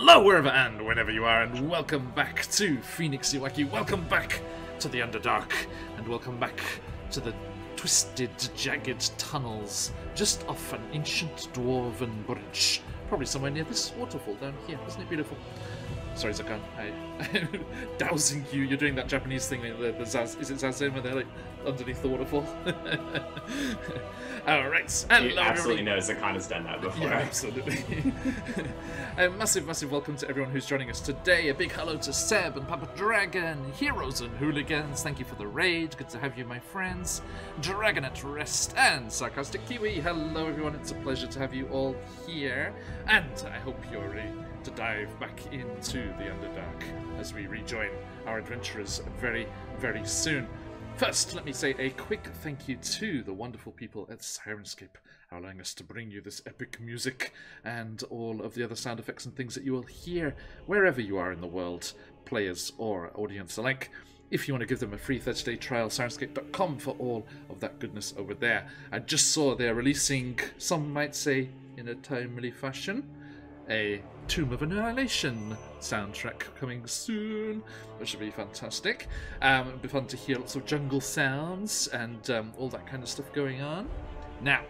Hello, wherever and whenever you are, and welcome back to Phoenix Iwaki. Welcome back to the Underdark, and welcome back to the twisted, jagged tunnels just off an ancient dwarven bridge. Probably somewhere near this waterfall down here. Isn't it beautiful? Sorry, Zakan. I'm dousing you. You're doing that Japanese thing. The Zaz. Is it Zazima there, like underneath the waterfall? All right. You absolutely know Zakan has done that before. Yeah, absolutely. A massive welcome to everyone who's joining us today. A big hello to Seb and Papa Dragon, Heroes and Hooligans. Thank you for the raid. Good to have you, my friends. Dragon at Rest and Sarcastic Kiwi. Hello, everyone. It's a pleasure to have you all here. And I hope you're ready to dive back into the Underdark as we rejoin our adventurers very, very soon. First, let me say a quick thank you to the wonderful people at Syrinscape, allowing us to bring you this epic music and all of the other sound effects and things that you will hear wherever you are in the world, players or audience alike. If you want to give them a free 30-day trial, Syrinscape.com for all of that goodness over there. I just saw they're releasing, some might say in a timely fashion, a Tomb of Annihilation soundtrack coming soon, which should be fantastic. It'll be fun to hear lots of jungle sounds and all that kind of stuff going on. Now,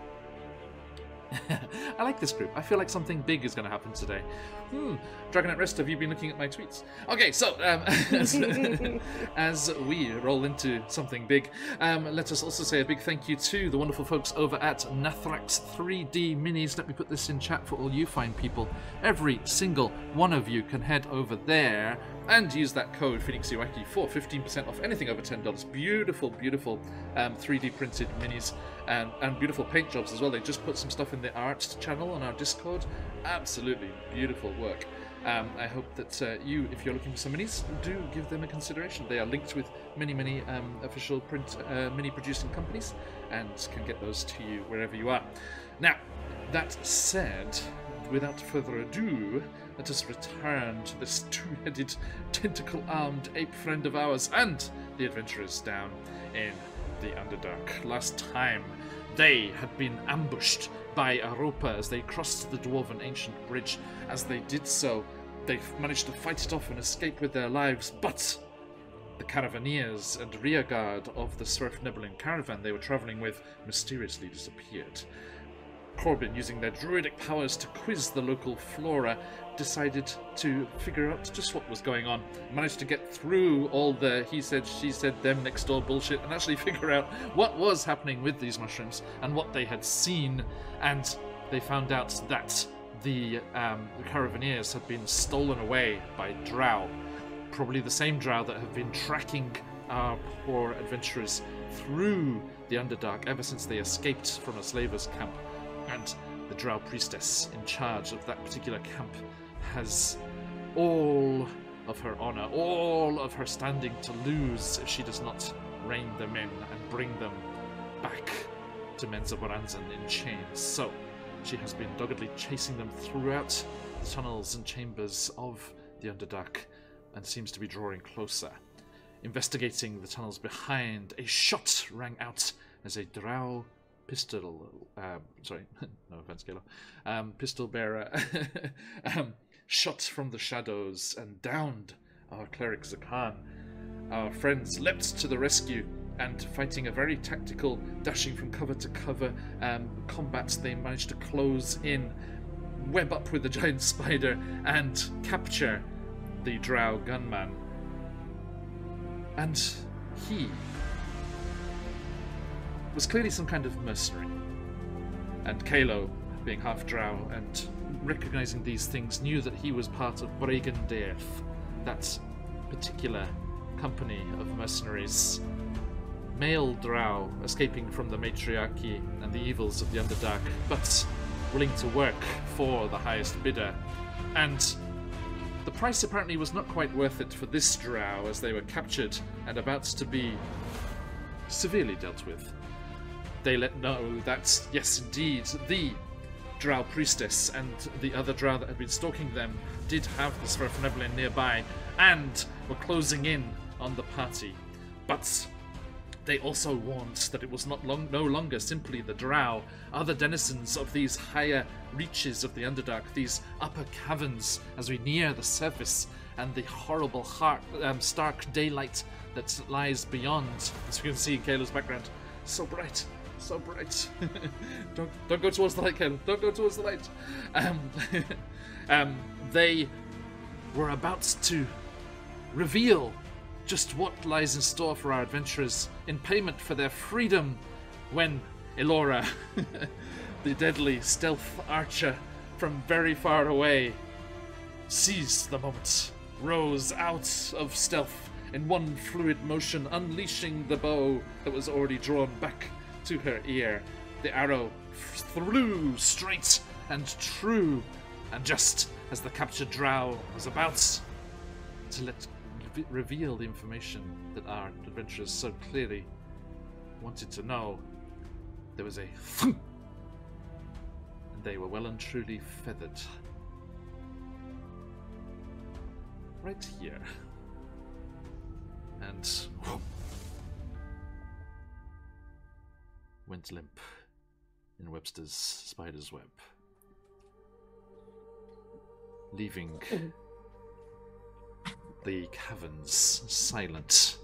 I like this group. I feel like something big is going to happen today. Dragon at Rest, have you been looking at my tweets? Okay, so as we roll into something big, let us also say a big thank you to the wonderful folks over at Nathrax 3D Minis. Let me put this in chat for all you fine people. Every single one of you can head over there and use that code PhoenixIwaki for 15% off anything over $10. Beautiful, beautiful 3D printed minis and beautiful paint jobs as well. They just put some stuff in the art channel on our Discord. Absolutely beautiful work. I hope that you, if you're looking for some minis, do give them a consideration. They are linked with many official print mini producing companies and can get those to you wherever you are. Now, that said, without further ado, let us return to this two-headed, tentacle-armed ape friend of ours and the adventurers down in the Underdark. Last time, they had been ambushed by Aropa as they crossed the dwarven ancient bridge. As they did so, they managed to fight it off and escape with their lives, but the caravaneers and rearguard of the Swerfnebelin caravan they were travelling with mysteriously disappeared. Corbin, using their druidic powers to quiz the local flora, decided to figure out just what was going on. Managed to get through all the he said, she said, them next door bullshit and actually figure out what was happening with these mushrooms and what they had seen. And they found out that the caravaneers had been stolen away by drow. Probably the same drow that have been tracking our poor adventurers through the Underdark ever since they escaped from a slavers' camp. And the drow priestess in charge of that particular camp has all of her honor, all of her standing to lose if she does not rein them in and bring them back to Menzoberranzan in chains. So she has been doggedly chasing them throughout the tunnels and chambers of the Underdark and seems to be drawing closer. Investigating the tunnels behind, a shot rang out as a drow pistol, sorry, no offense, Kayla, pistol bearer shot from the shadows and downed our cleric Zakan. Our friends leapt to the rescue and, fighting a very tactical, dashing from cover to cover combat, they managed to close in, web up with the giant spider and capture the drow gunman. And he was clearly some kind of mercenary. And Kalo, being half drow and recognizing these things, knew that he was part of Bregendeath, that particular company of mercenaries. Male drow escaping from the matriarchy and the evils of the Underdark, but willing to work for the highest bidder. And the price apparently was not quite worth it for this drow, as they were captured and about to be severely dealt with. They let know that, yes indeed, the drow priestess and the other drow that had been stalking them did have the Sverfnebelin nearby and were closing in on the party. But They also warned that it was no longer simply the Drow, other denizens of these higher reaches of the Underdark, these upper caverns as we near the surface, and the horrible, stark daylight that lies beyond, as you can see in Kayla's background. So bright, so bright. Don't go towards the light, Kayla. Don't go towards the light. They were about to reveal just what lies in store for our adventurers in payment for their freedom when Elora, the deadly stealth archer from very far away, seized the moment, rose out of stealth in one fluid motion, unleashing the bow that was already drawn back to her ear. The arrow flew straight and true, and just as the captured drow was about to reveal the information that our adventurers so clearly wanted to know, there was a thump, and they were well and truly feathered. Right here. And whoop, went limp in Webster's spider's web, leaving the caverns silent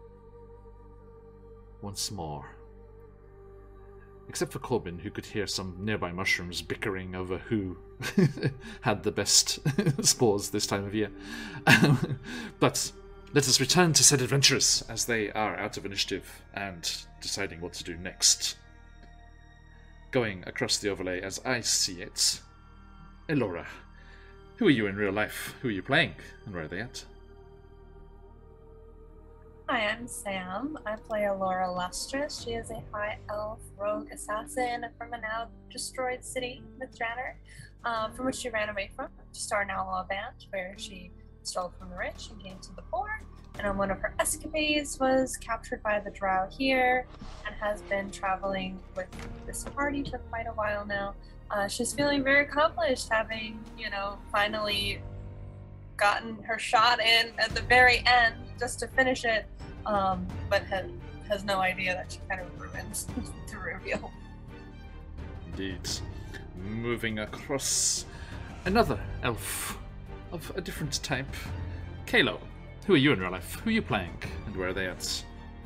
once more. Except for Corbin, who could hear some nearby mushrooms bickering over who had the best spores this time of year. But let us return to said adventurers as they are out of initiative and deciding what to do next. Going across the overlay as I see it, Elora, who are you in real life? Who are you playing? And where are they at? Hi, I'm Sam. I play Elora Lustrous. She is a high elf rogue assassin from a now destroyed city, Mithranor, from which she ran away from to start an outlaw band where she stole from the rich and gave to the poor. And on one of her escapades was captured by the drow here and has been traveling with this party for quite a while now. She's feeling very accomplished, having, finally gotten her shot in at the very end just to finish it, but has no idea that she kind of ruins the reveal. Indeed. Moving across, another elf of a different type. Kalo, who are you in real life? Who are you playing? And where are they at?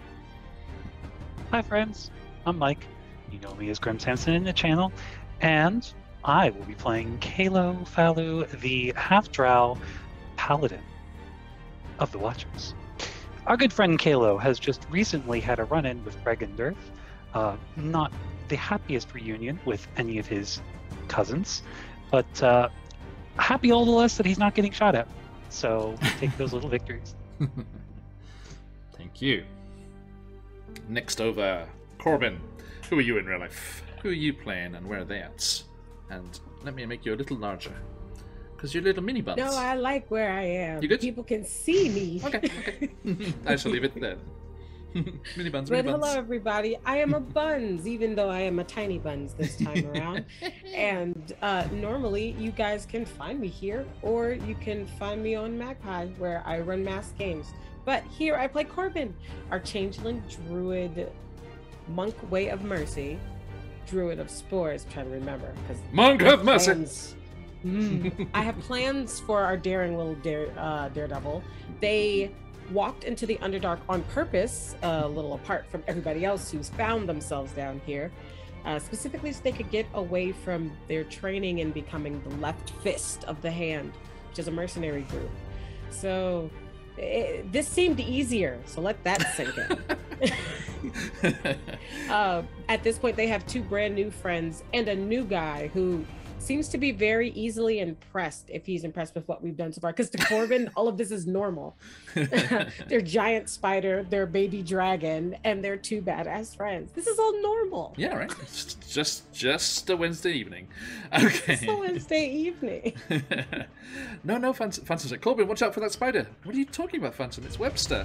Hi friends, I'm Mike. You know me as Grim Samson in the channel, and I will be playing Kalo Falu, the half-drow paladin of the Watchers. Our good friend Kalo has just recently had a run-in with Bregendirth. Not the happiest reunion with any of his cousins, but happy all the less that he's not getting shot at. So take those little victories. Thank you. Next over, Corbin. Who are you in real life? Who are you playing and where are they at? And let me make you a little larger. Because you're little mini buns. No, I like where I am. You good? People can see me. Okay. I shall leave it there. Mini buns, But mini buns. hello, everybody. I am a buns, even though I am a tiny buns this time around. And normally, you guys can find me here, or you can find me on Magpie, where I run mass games. But here, I play Corbin, our changeling druid, monk way of mercy, druid of spores. I'm trying to remember because Monk of mercy. I have plans for our daring little daredevil. They walked into the Underdark on purpose, a little apart from everybody else who's found themselves down here, specifically so they could get away from their training in becoming the left fist of the hand, which is a mercenary group. So this seemed easier, so let that sink in. At this point, they have two brand new friends and a new guy who seems to be very easily impressed, if he's impressed with what we've done so far. Because to Corbin, all of this is normal. Their giant spider, their baby dragon, and their two badass friends. This is all normal. Yeah, right. It's just a Wednesday evening. Okay. It's a Wednesday evening. No, Phantom's like, Corbin, watch out for that spider. What are you talking about, Phantom? It's Webster.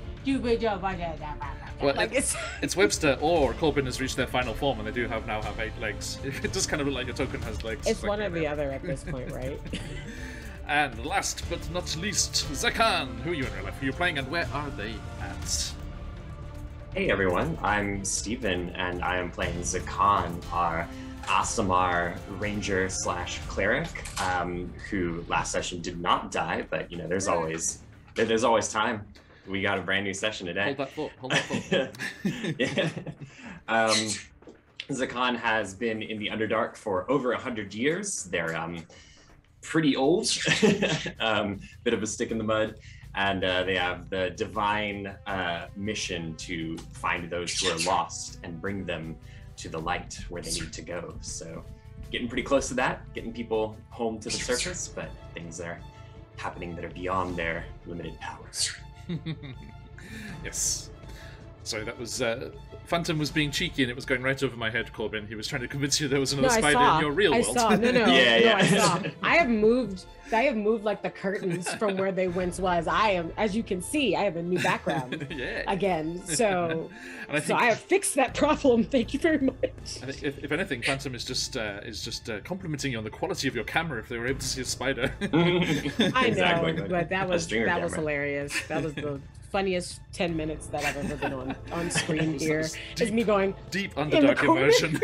Well, Like it's Webster or Corbin has reached their final form and they do now have 8 legs. It does kind of look like a token has legs. It's one or the other at this point, right? And last but not least, Zakan. Who are you in real life? Who are you playing and where are they at? Hey everyone, I'm Steven, and I am playing Zakan, our Aasimar ranger slash cleric, who last session did not die, but you know, there's always time. We got a brand new session today. Hold that thought. Yeah. Zakan has been in the Underdark for over 100 years. They're pretty old, bit of a stick in the mud. And they have the divine mission to find those who are lost and bring them to the light where they need to go. So getting pretty close to that, getting people home to the surface, but things are happening that are beyond their limited powers. Yes. Sorry, that was Phantom was being cheeky and it was going right over my head, Corbin. He was trying to convince you there was another spider in your real world. I saw. No. Yeah. I saw. I have moved like the curtains from where they once was. I am, as you can see, I have a new background again. So, I have fixed that problem. Thank you very much. I think if anything, Phantom is just complimenting you on the quality of your camera. If they were able to see a spider, I Exactly. know, but that was camera. hilarious. That was the funniest 10 minutes that I've ever been on screen here. Is me going deep Underdark immersion.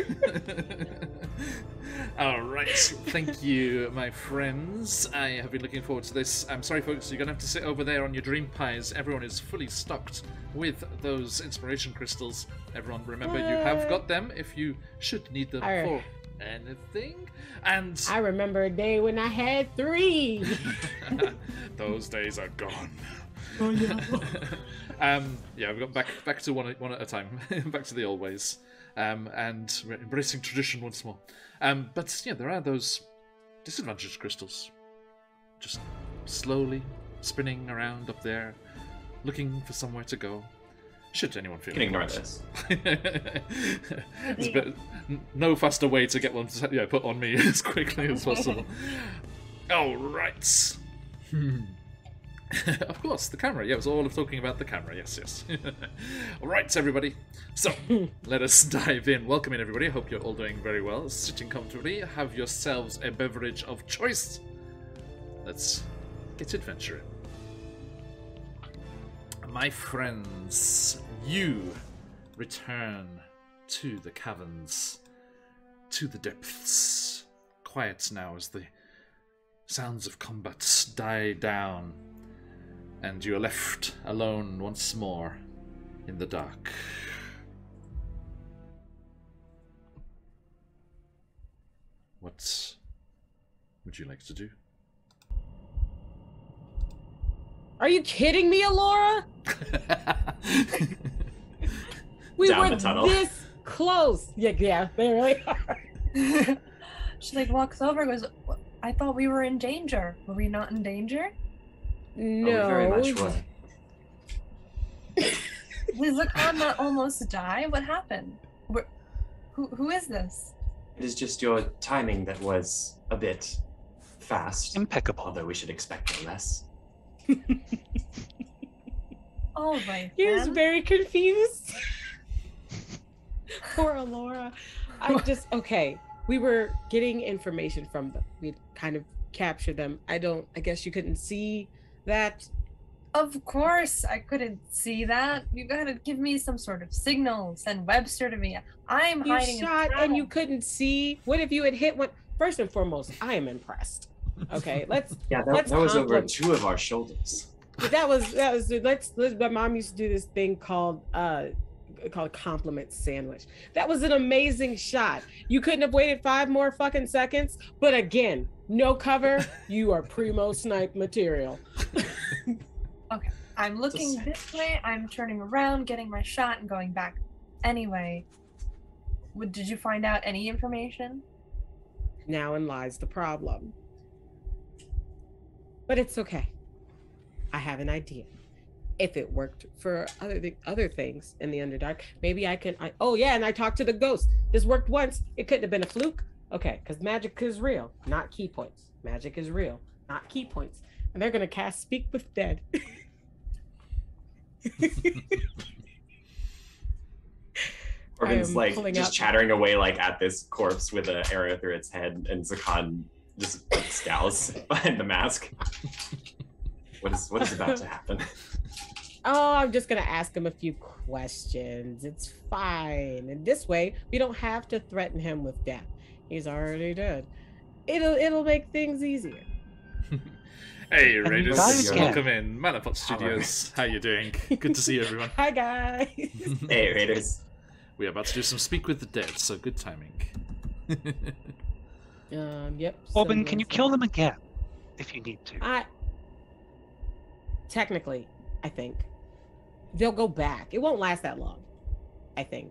All right, thank you, my friends. I have been looking forward to this. I'm sorry, folks, you're gonna have to sit over there on your dream pies. Everyone is fully stocked with those inspiration crystals. Everyone, remember, you have got them if you should need them for anything. And I remember a day when I had 3. Those days are gone. Oh, yeah. We've got back to one at a time, back to the old ways, and we're embracing tradition once more. But yeah, there are those disadvantaged crystals, just slowly spinning around up there, looking for somewhere to go. Should anyone feel You can ignore this. There's no faster way to get one to put on me as quickly as possible. All right. Of course, the camera. Yeah, it was all of talking about the camera. Yes. All right, everybody. So, let us dive in. Welcome in, everybody. I hope you're all doing very well. Sitting comfortably. Have yourselves a beverage of choice. Let's get adventuring. My friends, you return to the caverns, to the depths. Quiet now as the sounds of combat die down. And you are left alone once more in the dark. What would you like to do? Are you kidding me, Alora? We Down were the tunnel. this close. Yeah, they really are. She walks over and goes, I thought we were in danger. Were we not in danger? No. Oh, we very much were. Did Zakan not almost die? What happened? Who is this? It is just your timing that was a bit fast. Impeccable. Although we should expect no less. All right. He was then. very confused. Poor Alora. Okay. We were getting information from them. We kind of captured them. I guess you couldn't see that. Of course, I couldn't see that. You gotta give me some sort of signal. Send Webster to me. I'm You hiding. shot and you couldn't see. What if you had hit one? First and foremost, I am impressed. Okay, let's Yeah, let's that was over compliment- 2 of our shoulders. that was let's my mom used to do this thing called compliment sandwich. That was an amazing shot. You couldn't have waited 5 more fucking seconds, but again, no cover, you are primo snipe material. Okay, I'm looking this way. I'm turning around, getting my shot, and going back. Anyway, did you find out any information? Now lies the problem. But it's okay. I have an idea. If it worked for other things in the Underdark, maybe I can. And I talked to the ghost. This worked once. It couldn't have been a fluke. Okay, because magic is real, not key points. Magic is real, not key points. And they're gonna cast Speak with Dead. Organ's pulling just out- chattering away at this corpse with an arrow through its head, and Zakan just scowls behind the mask. What is about to happen? Oh, I'm just gonna ask him a few questions. It's fine. And this way, we don't have to threaten him with death. He's already dead. It'll make things easier. Hey, And Raiders, guys welcome in Manapot Studios. How you doing? Good to see you, everyone. Hi guys. Hey, Raiders. We're about to do some Speak with the Dead, so good timing. Yep. Corbin, can you kill them again if you need to? Technically, I think they'll go back. It won't last that long. I think.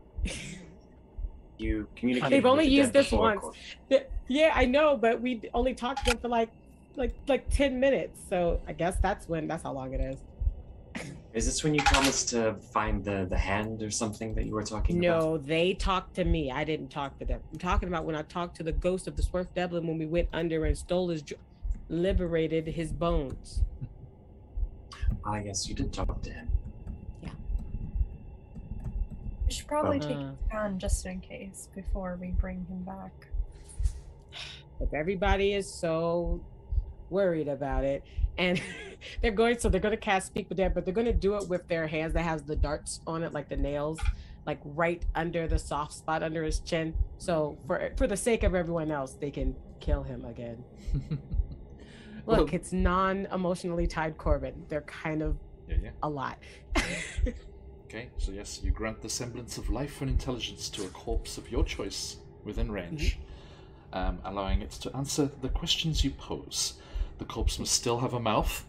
You communicate. They've only with the used dead this before, once. Corbin. Yeah, I know, but we only talked to them for like 10 minutes. So I guess that's how long it is. Is this when you promised to find the hand or something that you were talking about? No, they talked to me. I didn't talk to them. I'm talking about when I talked to the ghost of the Swerve Devlin when we went under and stole liberated his bones. I guess you did talk to him. We should probably take Uh. him down just in case before we bring him back. If everybody is so worried about it, and they're going to cast Speak with Dead, but they're going to do it with their hands that has the darts on it, like the nails, like right under the soft spot under his chin. So for the sake of everyone else, they can kill him again. Look, Well- it's non-emotionally tied Corbin. They're kind of Yeah. a lot. Okay, so yes, you grant the semblance of life and intelligence to a corpse of your choice within range, allowing it to answer the questions you pose. The corpse must still have a mouth.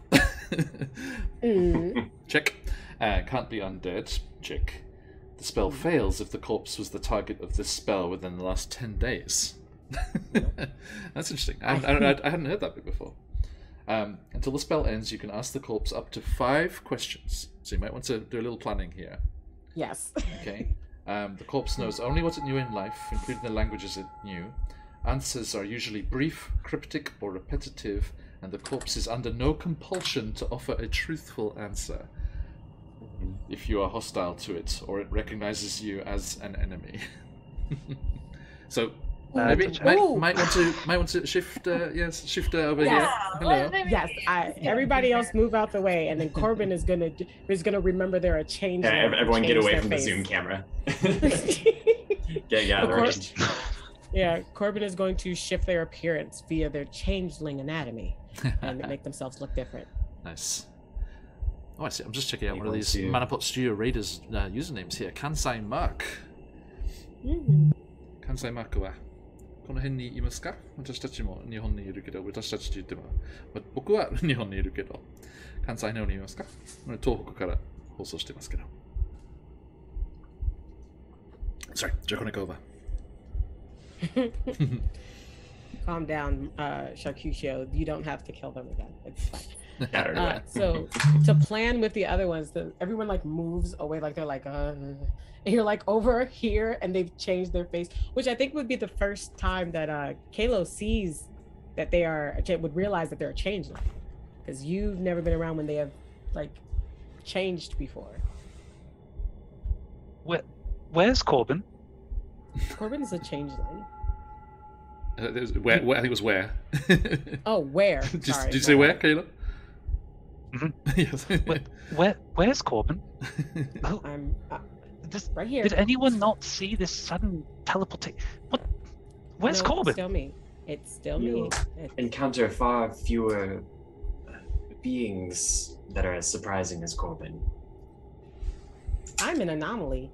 Check. Can't be undead. Check. The spell fails if the corpse was the target of this spell within the last 10 days. That's interesting. I hadn't heard that bit before. Until the spell ends, you can ask the corpse up to 5 questions. So you might want to do a little planning here. Yes. Okay. The corpse knows only what it knew in life, including the languages it knew. Answers are usually brief, cryptic, or repetitive, and the corpse is under no compulsion to offer a truthful answer if you are hostile to it or it recognizes you as an enemy. So maybe might want to shift shift over here. Hello. Yes, everybody else move out the way, and then Corbin is gonna remember there are changes. Yeah, everyone get away from the Zoom camera. Get out of the range. Yeah, Corbin is going to shift their appearance via their changeling anatomy and make themselves look different. Nice. Oh, I see. I'm just checking out one of Able these to- Manapot Studio Raiders usernames here. Kansai Mark. Kansai Mark はこの辺にいますか？私たちも日本にいるけど、私たちと言っても、僕は日本にいるけど、関西の方にいますか？東北から放送してますけど。Sorry, Draconic over. Calm down, Sharkushio. You don't have to kill them again. It's fine. Yeah, So to plan with the other ones, everyone like moves away, like they're like, and you're like over here, and they've changed their face, which I think would be the first time that Kalo sees that they would realize that they're a changeling, because you've never been around when they have like changed before. Where's Corbin? Corbin is a changeling. Where, I think it was where. Oh, where? Did Sorry, you say my where, bad. Kayla? Mhm. Yes. Where's Corbin? Oh, I'm this, right here. did anyone not see this sudden teleportation? What? Where's No, Corbin? It's still me. It's still me. You encounter far fewer beings that are as surprising as Corbin. I'm an anomaly.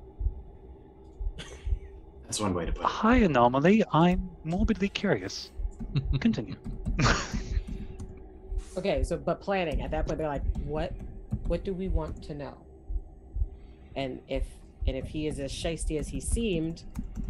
That's one way to put it. Hi, Anomaly. I'm morbidly curious. Continue. Okay, so but planning at that point, they're like, what do we want to know? And if he is as shisty as he seemed,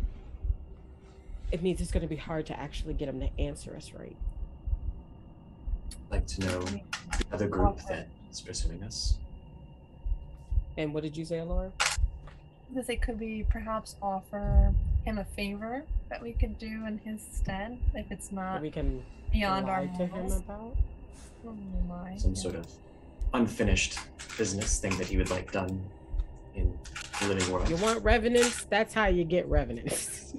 it means it's going to be hard to actually get him to answer us right. I'd like to know the other group that is pursuing us. And what did you say, Laura? That they could we perhaps offer him a favor that we could do in his stead if it's That not we can beyond our lie to him morals. about? Oh my. Some sort of unfinished business thing that he would like done in the living world. You want revenants? That's how you get revenants.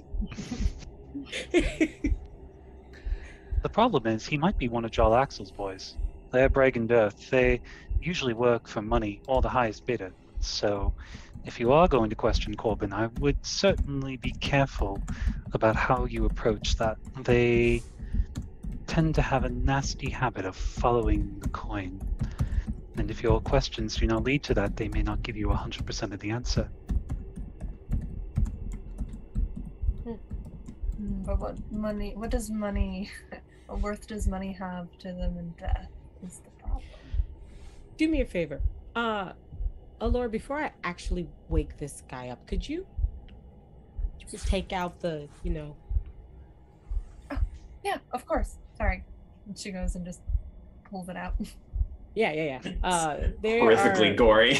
The problem is he might be one of Jarl Axel's boys. They're Bragan Death. They usually work for money or the highest bidder. So if you are going to question Corbin, I would certainly be careful about how you approach that. They tend to have a nasty habit of following the coin. And if your questions do not lead to that, they may not give you 100% of the answer. But what worth does money have to them in death is the problem. Do me a favor. Allure, before I actually wake this guy up, could you just take out the, Oh, yeah, of course. Sorry. And she goes and just pulls it out. Yeah. Horrifically gory.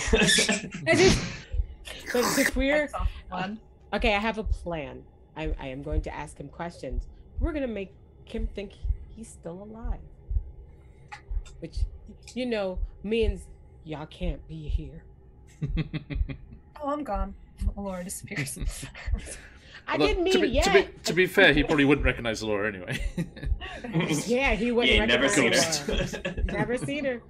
But if we're That's off one. okay, I have a plan. I am going to ask him questions. We're gonna make him think he's still alive, which means y'all can't be here. Oh, I'm gone. Laura disappears. I Although, didn't mean it yet. to be fair, he probably wouldn't recognize Laura anyway. Yeah, he wouldn't. Yeah, never seen recognize her. her. Never seen her.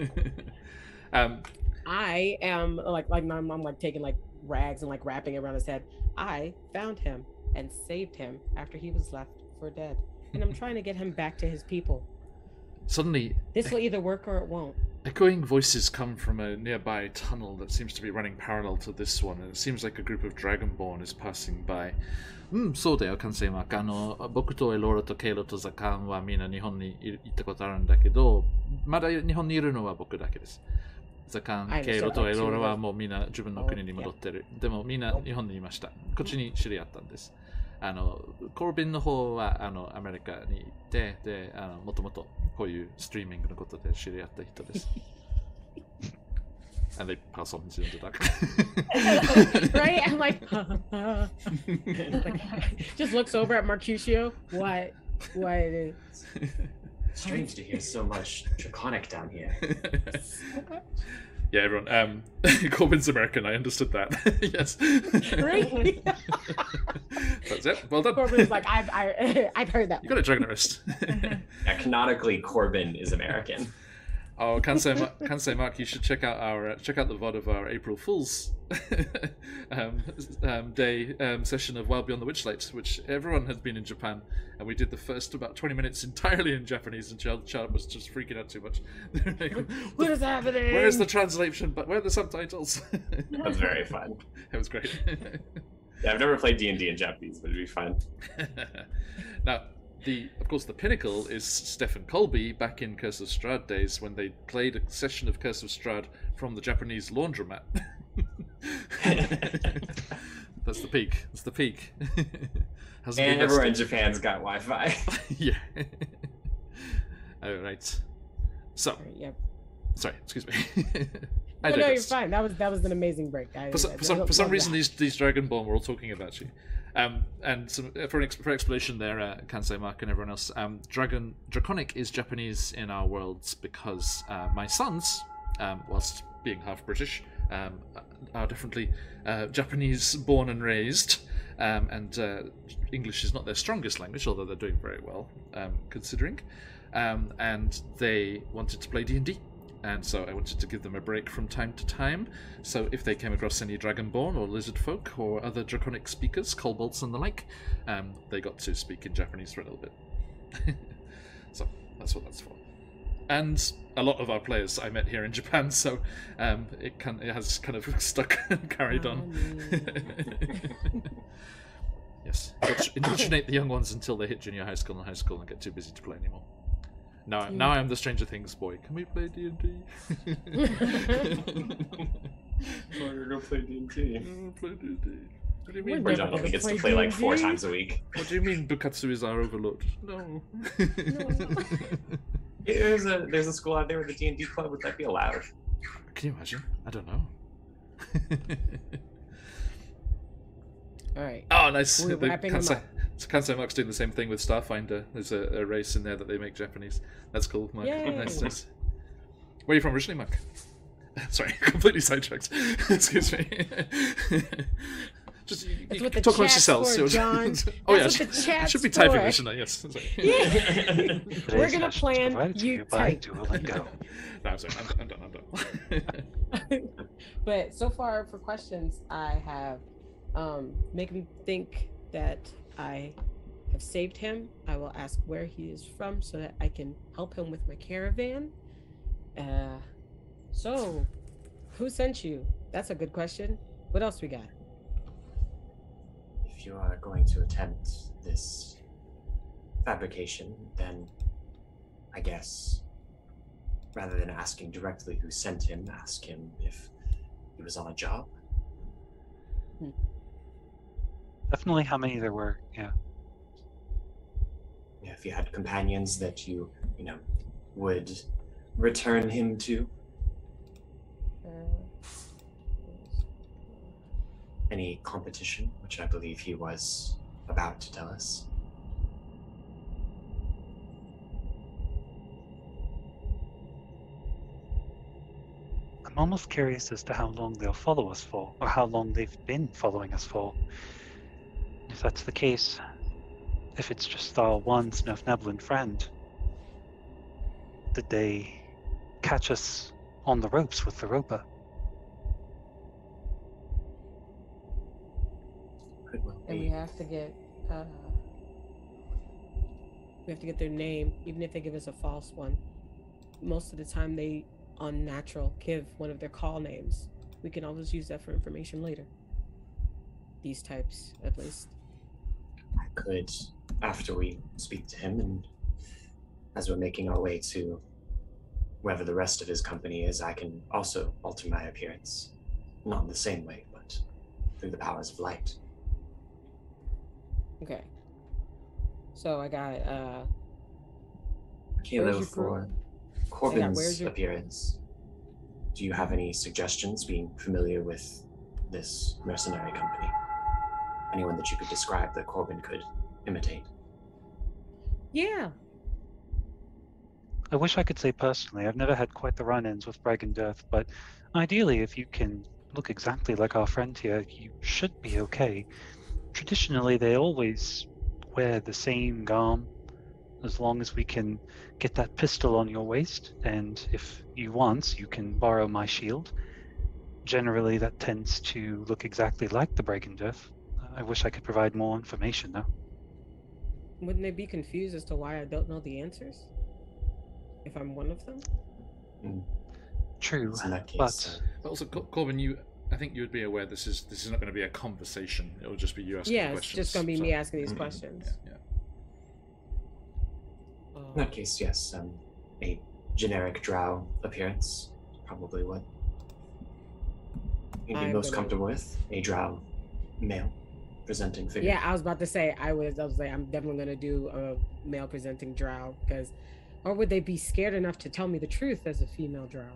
I am I'm like taking like rags and like wrapping it around his head. I found him and saved him after he was left for dead, and I'm trying to get him back to his people. Suddenly, This will either work or it won't. echoing voices come from a nearby tunnel that seems to be running parallel to this one, and it seems like a group of Dragonborn is passing by. そうだよ、関西マーク。僕とエローラとケイロとザカンはみんな日本に行ったことあるんだけど、まだ日本にいるのは僕だけです。ザカン、ケイロとエローラはもうみんな自分の国に戻ってる。でもみんな日本にいました。こっちに知り合ったんです。コルビンの方はアメリカに行って、で、もともとこういうストリーミングのことで知り合った人です。And they pass on to the duck. Right? I'm like, just looks over at Mercutio. What it is? Strange to hear so much draconic down here. Yeah, everyone. Corbin's American. I understood that. Yes. Right? That's it. Well done. Corbin's like, I've heard that. You got a Dragonerist. Yeah, canonically, Corbin is American. Oh, Kansei Mark, you should check out the VOD of our April Fool's Day session of Wild Beyond the Witchlight, which everyone had been in Japan, and we did the first about 20 minutes entirely in Japanese, and Charlotte was just freaking out too much. What is happening? Where's the translation? But where are the subtitles? That's very fun. It was great. Yeah, I've never played D&D in Japanese, but it'd be fun. Now, of course, the pinnacle is Stefan Colby back in Curse of Strahd days when they played a session of Curse of Strahd from the Japanese laundromat. That's the peak. That's the peak. And everyone in Japan's got Wi-Fi. Yeah. All right. So. Yep. Sorry. Excuse me. No, you're fine. That was an amazing break. For some reason, these Dragonborn were all talking about you. And for explanation there, Kansei Mark and everyone else, Draconic is Japanese in our worlds because my sons, whilst being half British, are definitely Japanese born and raised, and English is not their strongest language, although they're doing very well, considering. And they wanted to play D&D. And so I wanted to give them a break from time to time. So if they came across any Dragonborn or Lizard folk or other Draconic speakers, kobolds and the like, they got to speak in Japanese for a little bit. So that's what that's for. And a lot of our players I met here in Japan, so it has kind of stuck and carried on. Yes, indoctrinate the young ones until they hit junior high school and high school and get too busy to play anymore. Now I am the Stranger Things boy. Can we play D&D? We're gonna go play D&D. Play D&D. What do you mean? Where John only gets to play like 4 times a week. What do you mean Bukatsu is our overlord? No. There's a school out there with a D&D club. Would that be allowed? Can you imagine? I don't know. All right. Oh, nice. We're wrapping them up. So Kansei Mark's doing the same thing with Starfinder. There's a race in there that they make Japanese. That's cool, Mark. Yay. Nice. Where are you from originally, Mark? Sorry, completely sidetracked. Excuse me. Just That's you what the talk amongst chat's yourselves. for, so- John. oh yeah, That's what the it chat's should be typing, for. shouldn't I? Yes. It's like- Yeah. We're Today's gonna session is plan, provided to you by type. Duolingo. No, I'm sorry. I'm done. But so far for questions, I have make him think that I have saved him. I will ask where he is from so that I can help him with my caravan. So, who sent you? That's a good question. What else we got? If you are going to attempt this fabrication, then I guess rather than asking directly who sent him, ask him if he was on a job. Definitely how many there were, yeah. Yeah, if you had companions that you would return him to. Any competition, which I believe he was about to tell us. I'm almost curious as to how long they'll follow us for, or how long they've been following us for. If that's the case, if it's just our one Snufneblin friend, did they catch us on the ropes with the roper? Could well And be. we have to get their name, even if they give us a false one. Most of the time they unnatural give one of their call names. We can always use that for information later. These types, at least. I could, after we speak to him, and as we're making our way to wherever the rest of his company is, I can also alter my appearance. Not in the same way, but through the powers of light. Okay. So I got Kalo, your for group? Corbin's where's your- appearance, do you have any suggestions, being familiar with this mercenary company? Anyone that you could describe that Corbin could imitate? yeah. I wish I could say personally, I've never had quite the run-ins with Bragendirth, but ideally if you can look exactly like our friend here, you should be okay. Traditionally, they always wear the same garb, as long as we can get that pistol on your waist, and if you want, you can borrow my shield. Generally, that tends to look exactly like the Bragendirth. I wish I could provide more information, though. Wouldn't they be confused as to why I don't know the answers? If I'm one of them? True, In that case, but But also, Corbin, I think you would be aware this is not going to be a conversation. It will just be you asking Yeah, it's questions. just gonna be so- me asking these Mhm. questions. Yeah. in that case, yes, a generic drow appearance, probably what you'd be I'm most gonna- comfortable with. A drow male presenting figure. Yeah, I was about to say I was like I'm definitely gonna do a male presenting drow because, or would they be scared enough to tell me the truth as a female drow?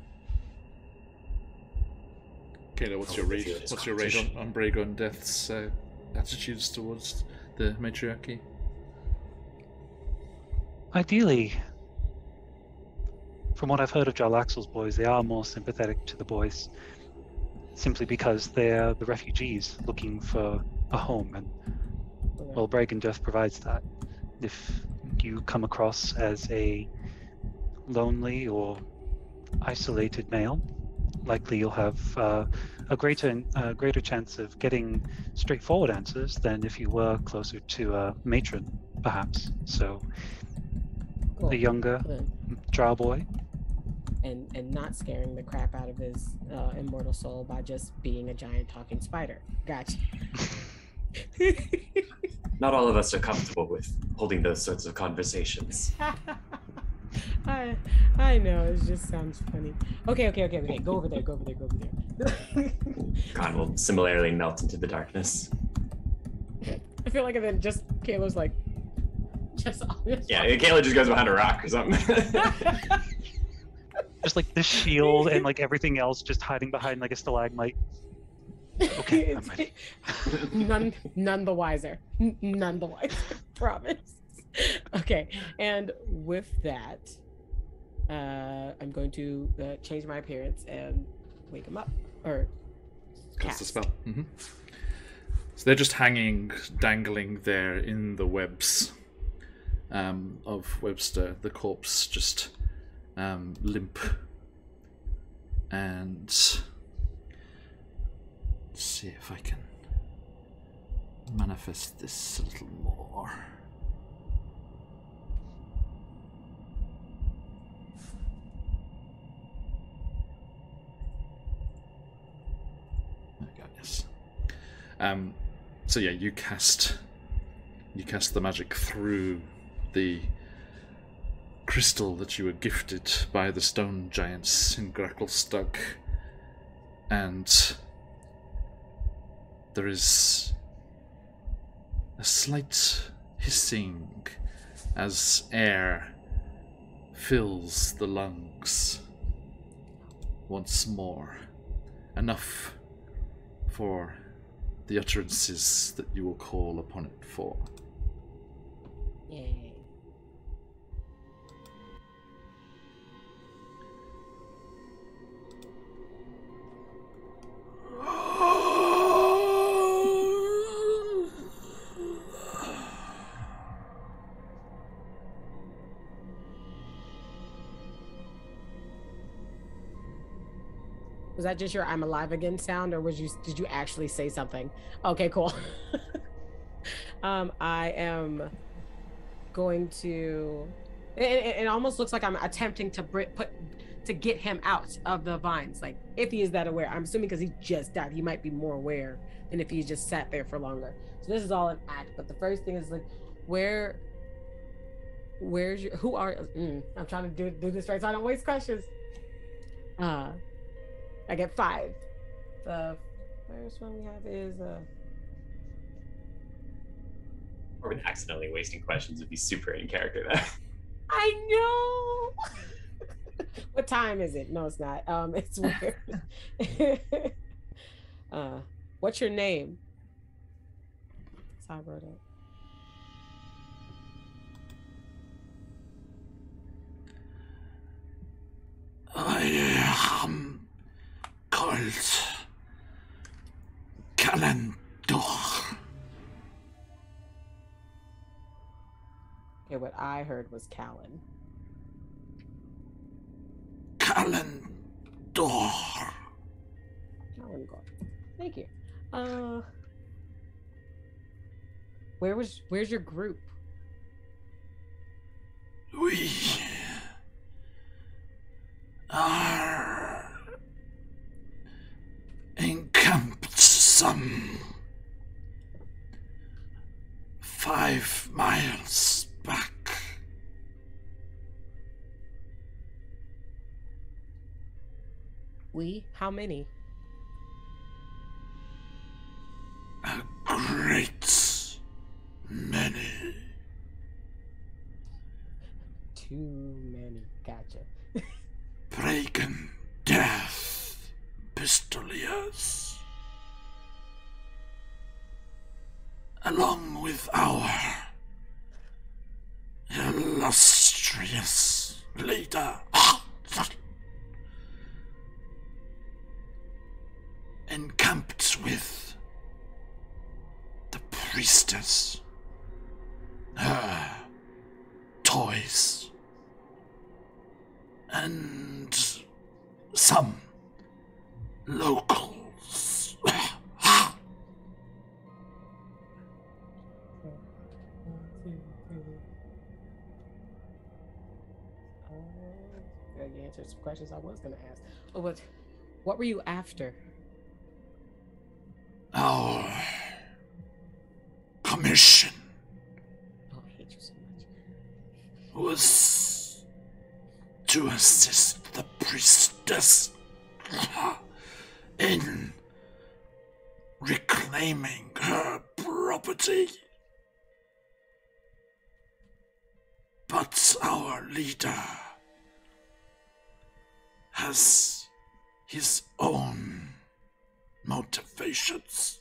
Kayla, what's your Probably rate? view it as What's your rate competition. on Bragon Death's attitudes towards the matriarchy? ideally, from what I've heard of Jarlaxle's boys, they are more sympathetic to the boys, simply because they're the refugees looking for a home, and well, Bragendirth provides that. If you come across as a lonely or isolated male, likely you'll have a greater chance of getting straightforward answers than if you were closer to a matron, perhaps. So, Cool. a younger Good. drow boy. and not scaring the crap out of his immortal soul by just being a giant talking spider. Gotcha. Not all of us are comfortable with holding those sorts of conversations. I know, it just sounds funny. Okay. Go over there. Khan will similarly melt into the darkness. I feel like, and then just Kayla's like, just Yeah, Kayla just goes behind a rock or something. Just like the shield and like everything else just hiding behind like a stalagmite. Okay, I'm ready. None the wiser. None the wiser. Promise. Okay, and with that, I'm going to change my appearance and wake him up, or Cast the spell. So they're just hanging, dangling there in the webs of Webster. The corpse just limp. And let's see if I can manifest this a little more. There we go, yes. So yeah, you cast the magic through the crystal that you were gifted by the stone giants in Gracklestug, and there is a slight hissing as air fills the lungs once more, enough for the utterances that you will call upon it for. Yay. Was that just your "I'm alive again" sound, or did you actually say something? Okay, cool. I am going to. It almost looks like I'm attempting to get him out of the vines. Like, if he is that aware, I'm assuming because he just died, he might be more aware than if he just sat there for longer. So this is all an act. But the first thing is like, where's your? Who are? I'm trying to do this right so I don't waste questions. I get 5. The first one we have is Or been accidentally wasting questions if he's super in character though. I know. What time is it? No, it's not. It's weird. What's your name? So I wrote it. I am called Calendor. Okay, what I heard was Callan. Calendor. Callan God. Thank you. Where's your group? We are encamped some 5 miles back. We? How many? A great many. Too many. Gotcha. Pagan death, pistoliers. Along with our illustrious leader, encamped with the priestess, her toys, and some locals. You answered some questions I was going to ask. Oh, but what were you after? Our commission Oh, I hate you so much. was to assist the priestess in reclaiming her property. But our leader has his own motivations.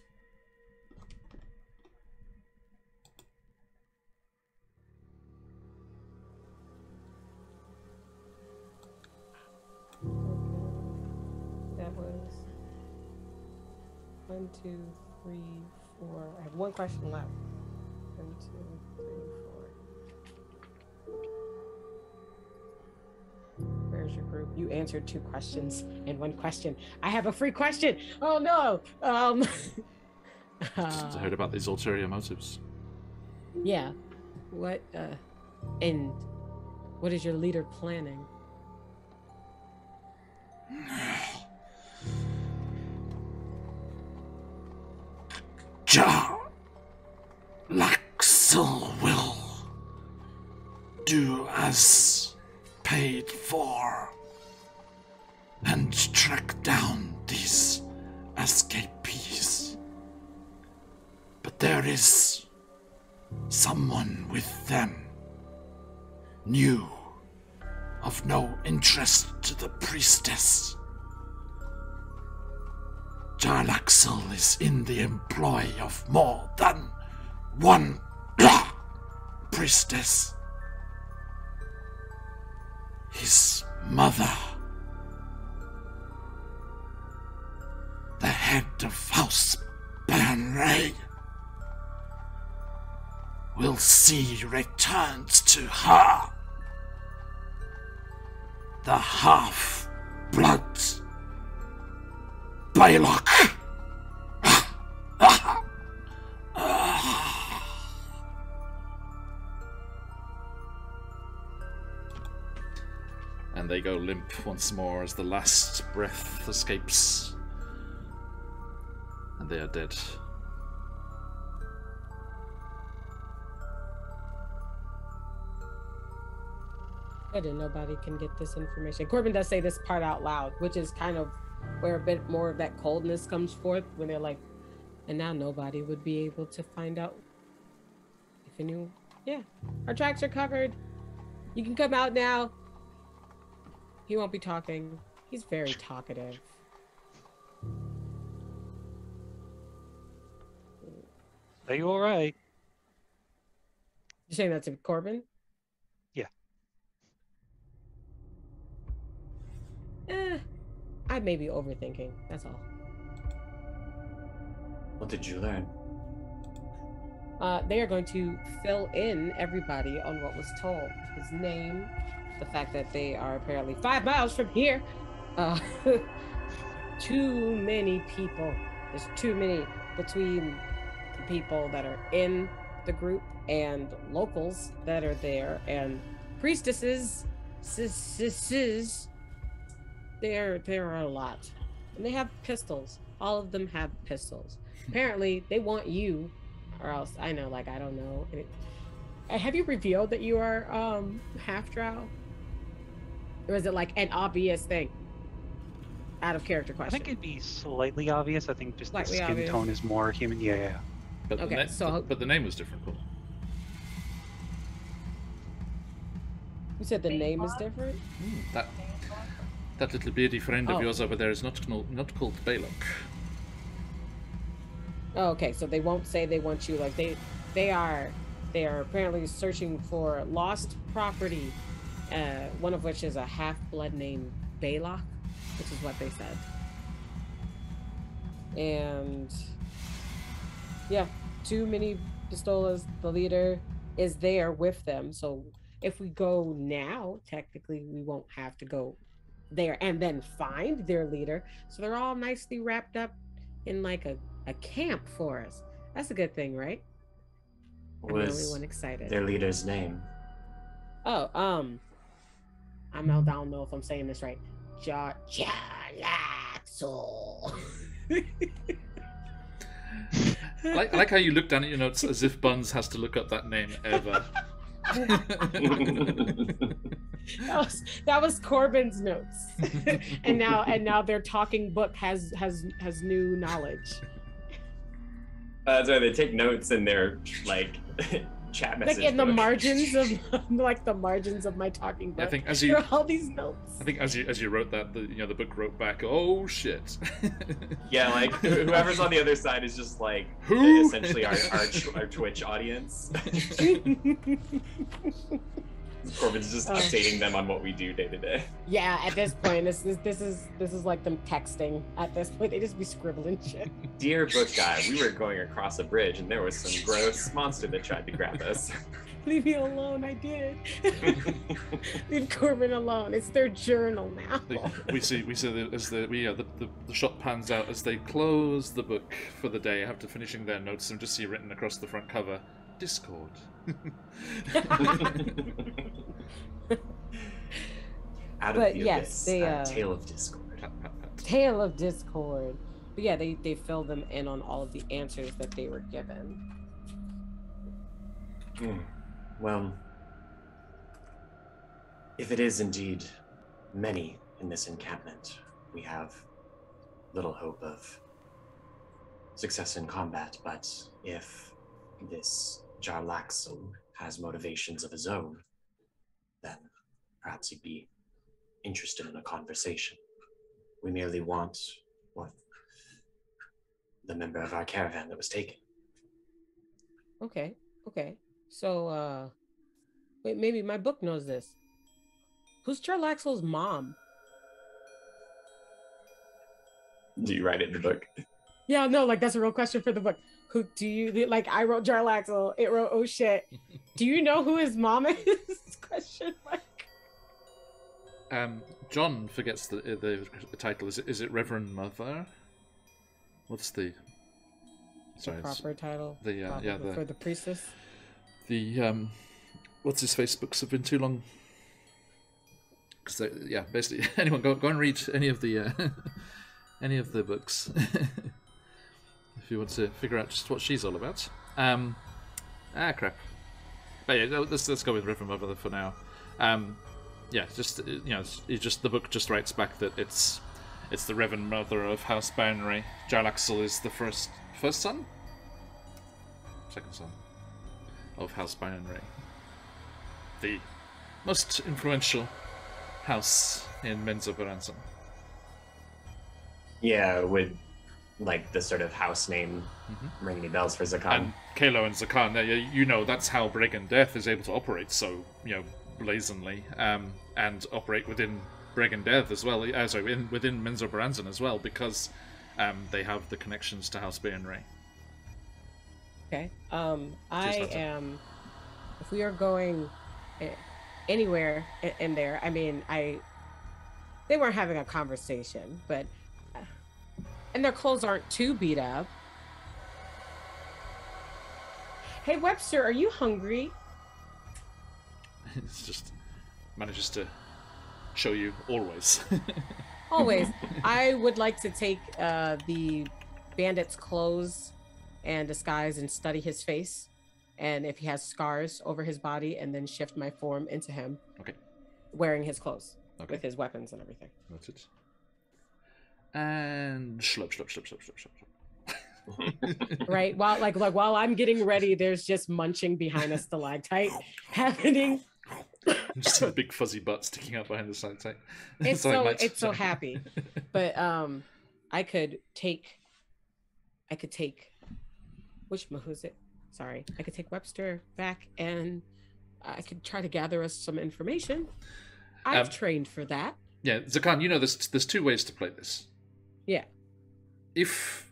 That was 1, 2, 3, 4. I have one question left. 1, 2, 3, 4. Where's your group? You answered 2 questions and 1 question. I have a free question. Oh no. I heard about these ulterior motives. Yeah. What? And what is your leader planning? Jarlaxle will do as paid for and track down these escapees. But there is someone with them, new, of no interest to the priestess. Jarlaxle is in the employ of more than one priestess. His mother, the head of House Banray, will see returned to her the half-blood Baylock. And they go limp once more as the last breath escapes. And they are dead. Good, and nobody can get this information. Corbin does say this part out loud, which is kind of where a bit more of that coldness comes forth when they're like, and now nobody would be able to find out if anyone. Yeah, our tracks are covered. You can come out now. He won't be talking. He's very talkative. Are you all right? You're saying that to Corbin? Yeah. I may be overthinking. That's all. What did you learn? They are going to fill in everybody on what was told. His name, the fact that they are apparently 5 miles from here. Too many people. There's too many between the people that are in the group and locals that are there and priestesses. There are a lot. And they have pistols. All of them have pistols. Apparently, they want you, or else, I know, like, I don't know. Have you revealed that you are half-drow? Or is it like an obvious thing? Out of character question. I think it'd be slightly obvious. I think just Slightly the skin obvious. tone is more human. Yeah. But Okay, but the name was different, Paul. You said the name is different? That little beardy friend of Oh. yours over there is not called Baylock. Oh, okay, so they won't say they want you. Like they are apparently searching for lost property. One of which is a half-blood named Baylock, which is what they said. And yeah, too many pistolas. The leader is there with them. So if we go now, technically we won't have to go there and then find their leader. So they're all nicely wrapped up in like a camp for us. That's a good thing, right? What I'm the was only one excited. their leader's name? Oh, I don't know if I'm saying this right. Jarlaxle. I like how you look down at your notes as if Buns has to look up that name ever. that was Corbin's notes. and now their talking book has new knowledge. That's why they take notes in their like chat message. Like in the book. margins of like the margins of my talking book. I think as there are all these notes. I think as you wrote that, the book wrote back, "Oh shit." Yeah, like whoever's on the other side is just like Who? essentially our Twitch audience. Corbin's just updating them on what we do day to day. Yeah, at this point, this is like them texting. At this point, they just be scribbling shit. Dear book guy, we were going across a bridge and there was some gross monster that tried to grab us. Leave me alone, I did. Leave Corbin alone. It's their journal now. We see as the shot pans out as they close the book for the day after finishing their notes, and just see written across the front cover, Discord. Out of But the yes, abyss, Tale of Discord. Tale of Discord. But yeah, they fill them in on all of the answers that they were given. Well, if it is indeed many in this encampment, we have little hope of success in combat, but if this Jarlaxle has motivations of his own, then perhaps he'd be interested in a conversation. We merely want the member of our caravan that was taken. Okay. So, wait, maybe my book knows this. Who's Jarlaxle's mom? Do you write it in the book? Yeah, no, like that's a real question for the book. Who do you like? I wrote Jarlaxle. It wrote, oh shit. Do you know who his mom is? Question mark. John forgets the title. Is it Reverend Mother? What's the? Sorry, The proper title. For the priestess. The what's his face books have been too long. Because basically anyone go and read any of the books if you want to figure out just what she's all about. Crap. But yeah, let's go with Reverend Mother for now. Just the book just writes back that it's the Reverend Mother of House Binary. Jarlaxle is the first son? Second son of House Binary. The most influential house in Menzoberranzan. Yeah, would like the sort of house name ring any bells for Zakan? And Kalo and Zakan, that's how Bregan Death is able to operate so, blazingly, and operate within Bregan Death as well, within Menzoberranzan as well, because they have the connections to House Binary. Okay. If we are going anywhere in there, I mean, they weren't having a conversation, but, and their clothes aren't too beat up. Hey, Webster, are you hungry? It's just manages to show you always. Always. I would like to take the bandit's clothes and disguise and study his face, and if he has scars over his body, and then shift my form into him. Okay. Wearing his clothes with his weapons and everything. That's it. And slurp. Right, while I'm getting ready, there's just munching behind a stalactite happening. Just a big fuzzy butt sticking out behind the stalactite. It's so happy. But I could take which Mahuzit? Sorry, I could take Webster back, and I could try to gather us some information. I've trained for that. Yeah, Zakan, there's two ways to play this. Yeah. If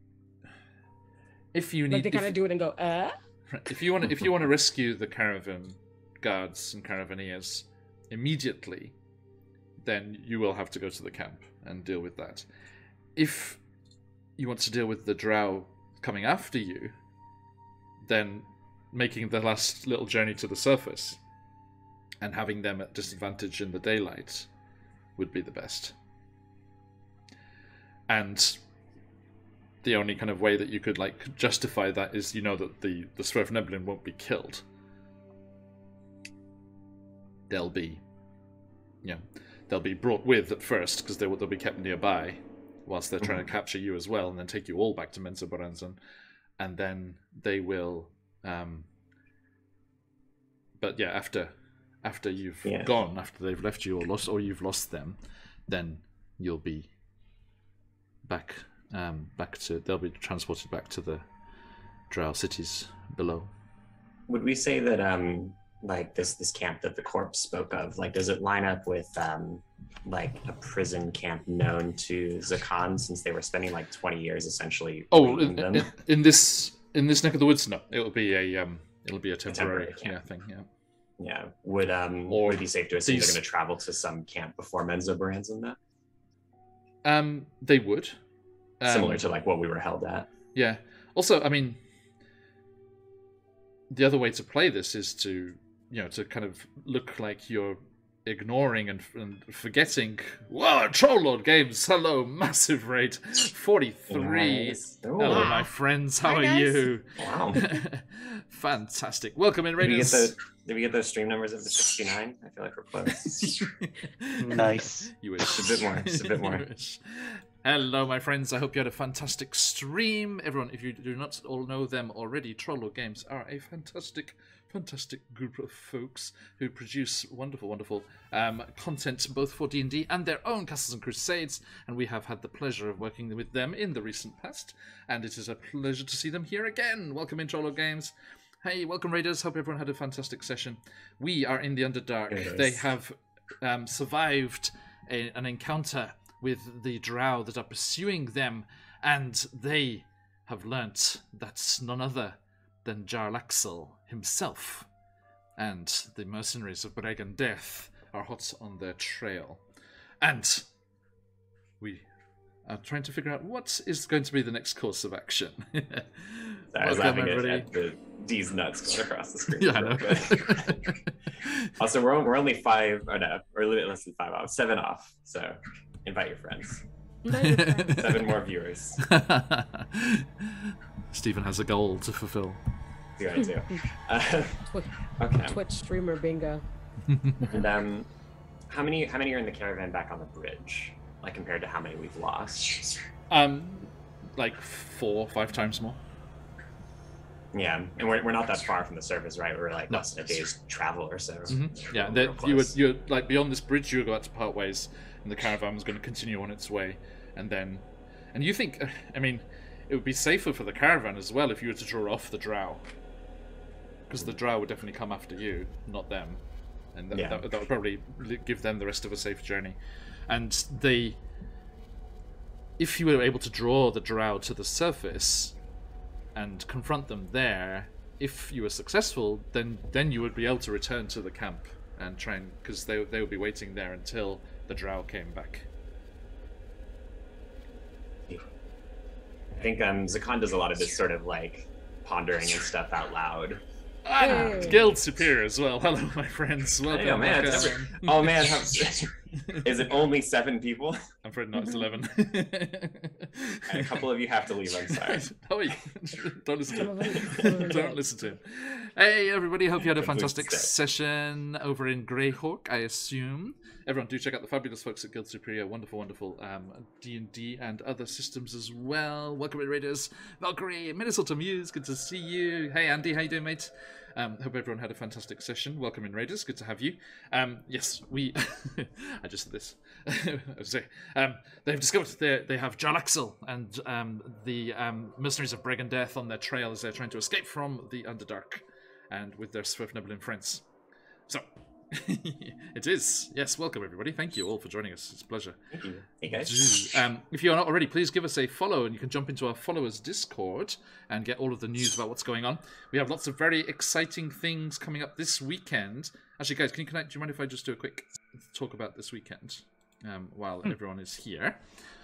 you need, like they kind of do it and go, If you want to rescue the caravan guards and caravaneers immediately, then you will have to go to the camp and deal with that. If you want to deal with the drow coming after you, then making the last little journey to the surface and having them at disadvantage in the daylight would be the best. And the only kind of way that you could justify that is that the Swervenebulin won't be killed. They'll be brought with at first because they'll be kept nearby whilst they're trying to capture you as well, and then take you all back to Menzoberranzan, and then they will. But yeah, after you've gone, after they've left you or you've lost them, then you'll be back to. They'll be transported back to the drow cities below. Would we say that like this camp that the corpse spoke of? Like, does it line up with like a prison camp known to Zakan, since they were spending like 20 years essentially? Oh, raiding them? in this neck of the woods, no. It'll be a temporary camp. thing. Yeah. Yeah. Would it be safe to assume they're going to travel to some camp before Menzoberran's in that? They would. Similar to like what we were held at. Yeah. Also, I mean, the other way to play this is to kind of look like you're ignoring and forgetting. Wow, Troll Games, hello, massive raid, 43. Nice. Hello, Ooh. my friends, how Hi, are guys. you? Wow. Fantastic. Welcome in, Did Raiders. we get those stream numbers of the 69? I feel like we're close. Nice. You wish. Just a bit more. Just a bit more. You wish. Hello, my friends. I hope you had a fantastic stream. Everyone, if you do not all know them already, Trollo Games are a fantastic group of folks who produce wonderful content both for D&D and their own Castles and Crusades, and we have had the pleasure of working with them in the recent past, and it is a pleasure to see them here again. Welcome in, Trollo Games. Hey, welcome, Raiders. Hope everyone had a fantastic session. We are in the Underdark. Yes. They have survived an encounter with the drow that are pursuing them, and they have learnt that none other than Jarlaxle himself and the mercenaries of Bregan Death are hot on their trail. And we are trying to figure out what is going to be the next course of action. I was Welcome, laughing everybody. at D's nuts going across the screen. Yeah, I know. Also, we're only 5, or no, or a little bit less than 5 off, 7 off. So invite your friends. 7 more viewers. Stephen has a goal to fulfill. See what I do. Twi- Okay. Twitch streamer bingo. And how many are in the caravan back on the bridge? Like compared to how many we've lost? Like 4 or 5 times more. Yeah, and we're not that far from the surface, right? We're like No. less than a day's travel or so. Yeah, Real that close. you're like beyond this bridge. You go out to part ways, and the caravan was going to continue on its way, and you think, I mean, it would be safer for the caravan as well if you were to draw off the drow, because the drow would definitely come after you, not them, and that would probably give them the rest of a safe journey, and if you were able to draw the drow to the surface and confront them there, if you were successful, then you would be able to return to the camp and try and, because they would be waiting there until the drow came back. I think Zakan does a lot of this sort of like pondering and stuff out loud. And Hey. Guild Superior as well. Hello, my friends. Welcome. Oh man, it's welcome. oh man, is it only 7 people? I'm afraid not. It's 11. And a couple of you have to leave. I'm sorry. Oh, yeah. Don't listen to Some of him. them- Don't listen to him. Hey, everybody. Hope you had a Complete fantastic set. session over in Greyhawk, I assume. Everyone, do check out the fabulous folks at Guild Superior. Wonderful D&D and other systems as well. Welcome, Raiders. Valkyrie, Minnesota Muse. Good to see you. Hey, Andy. How you doing, mate? Hope everyone had a fantastic session. Welcome in, Raiders. Good to have you. Yes, we... I just did this. They've discovered they have Jarlaxle and the mercenaries of Bregan Death on their trail as they're trying to escape from the Underdark and with their Swerfneblin friends. So, it is. Yes, welcome everybody. Thank you all for joining us. It's a pleasure. Thank you. Hey guys. If you are not already, please give us a follow and you can jump into our followers Discord and get all of the news about what's going on. We have lots of very exciting things coming up this weekend. Actually, guys, can you connect? Do you mind if I just do a quick talk about this weekend while everyone is here?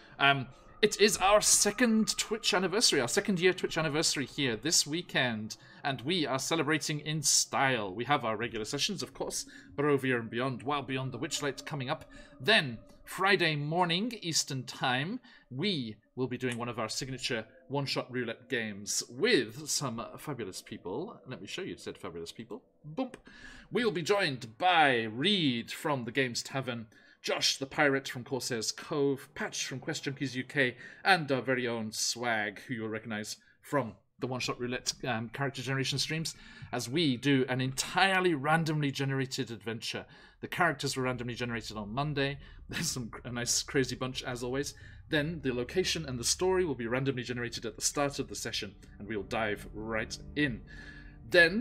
It is our second Twitch anniversary, our second year Twitch anniversary here this weekend, and we are celebrating in style. We have our regular sessions, of course, Barovia and Beyond, Wild Beyond the Witchlight coming up. Then, Friday morning, Eastern Time, we will be doing one of our signature one-shot roulette games with some fabulous people. Let me show you, said fabulous people. Boop. We'll be joined by Reed from the Games Tavern, Josh the Pirate from Corsair's Cove, Patch from Quest Junkies UK, and our very own Swag, who you'll recognise from the One-Shot Roulette character generation streams, as we do an entirely randomly generated adventure. The characters were randomly generated on Monday. There's a nice crazy bunch as always. Then the location and the story will be randomly generated at the start of the session, and we'll dive right in. Then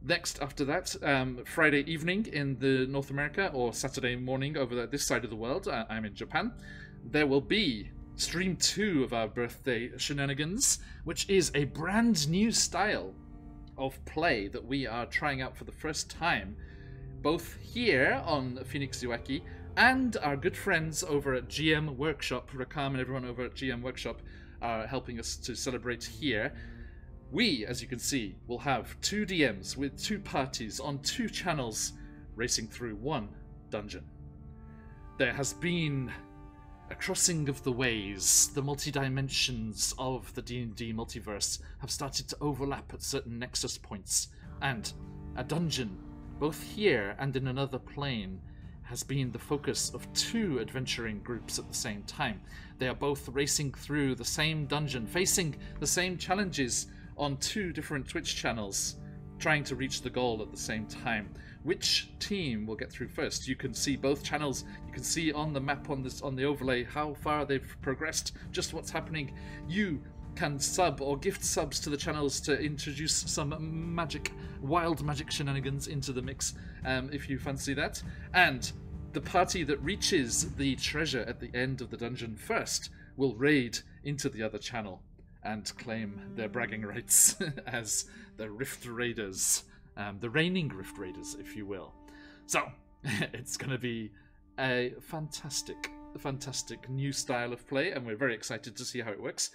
Next, after that, Friday evening in the North America, or Saturday morning over this side of the world, I'm in Japan, there will be Stream 2 of our birthday shenanigans, which is a brand new style of play that we are trying out for the first time, both here on Phoenix Ueki and our good friends over at GM Workshop. Rakam and everyone over at GM Workshop are helping us to celebrate here. We, as you can see, will have 2 DMs with 2 parties on 2 channels racing through 1 dungeon. There has been a crossing of the ways. The multi-dimensions of the D&D multiverse have started to overlap at certain nexus points, and a dungeon, both here and in another plane, has been the focus of 2 adventuring groups at the same time. They are both racing through the same dungeon, facing the same challenges on 2 different Twitch channels, trying to reach the goal at the same time. Which team will get through first? You can see both channels. You can see on the map on the overlay how far they've progressed, just what's happening. You can sub or gift subs to the channels to introduce some wild magic shenanigans into the mix, if you fancy that. And the party that reaches the treasure at the end of the dungeon first will raid into the other channel and claim their bragging rights as the Rift Raiders, the reigning Rift Raiders, if you will. So, it's going to be a fantastic new style of play, and we're very excited to see how it works.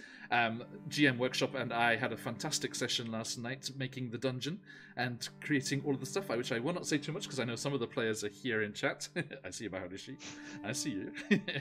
GM Workshop and I had a fantastic session last night making the dungeon and creating all of the stuff, which I will not say too much because I know some of the players are here in chat. I see you, Maharishi. I see you.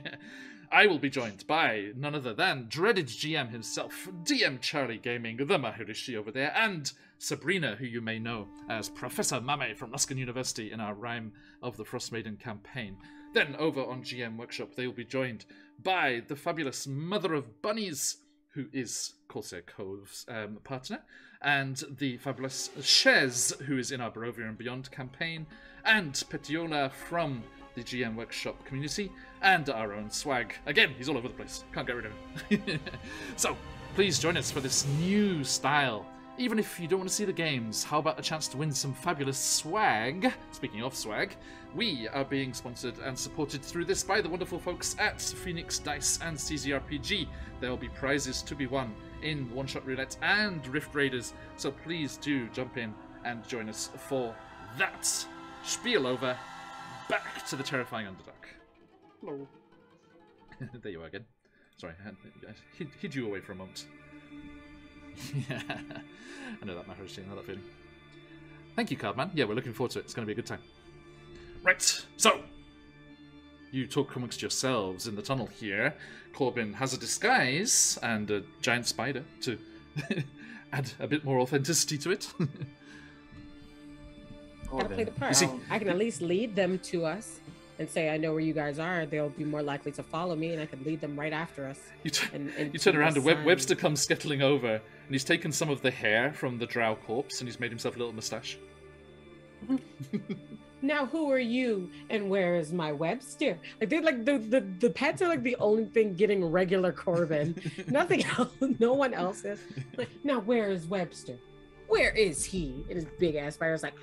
I will be joined by none other than dreaded GM himself, DM Charlie Gaming, the Maharishi over there, and Sabrina, who you may know as Professor Mame from Luskan University in our Rime of the Frostmaiden campaign. Then over on GM Workshop, they will be joined by the fabulous Mother of Bunnies, who is Corsair Cove's partner, and the fabulous Shez, who is in our Barovia and Beyond campaign, and Petiola from the GM Workshop community, and our own Swag. Again, he's all over the place. Can't get rid of him. So, please join us for this new style. Even if you don't want to see the games, how about a chance to win some fabulous swag? Speaking of swag, we are being sponsored and supported through this by the wonderful folks at Phoenix Dice and CZRPG. There will be prizes to be won in One Shot Roulette and Rift Raiders, so please do jump in and join us for that. Spiel over. Back to the terrifying Underdark. Hello. There you are again. Sorry, I hid you away for a moment. Yeah, I know that Maharishi, I know that feeling. Thank you, Cardman. Yeah, we're looking forward to it. It's going to be a good time. Right, so you talk amongst yourselves in the tunnel here. Corbin has a disguise and a giant spider to add a bit more authenticity to it. Gotta play the part. I can at least lead them to us and say, I know where you guys are. They'll be more likely to follow me, and I can lead them right after us. You turn around and Webster comes scuttling over, and he's taken some of the hair from the drow corpse, and he's made himself a little moustache. Now, who are you, and where is my Webster? Like, they're like the pets are like the only thing getting regular Corbin. Nothing else. No one else is. Like, now, where is Webster? Where is he? And his big ass spider's like.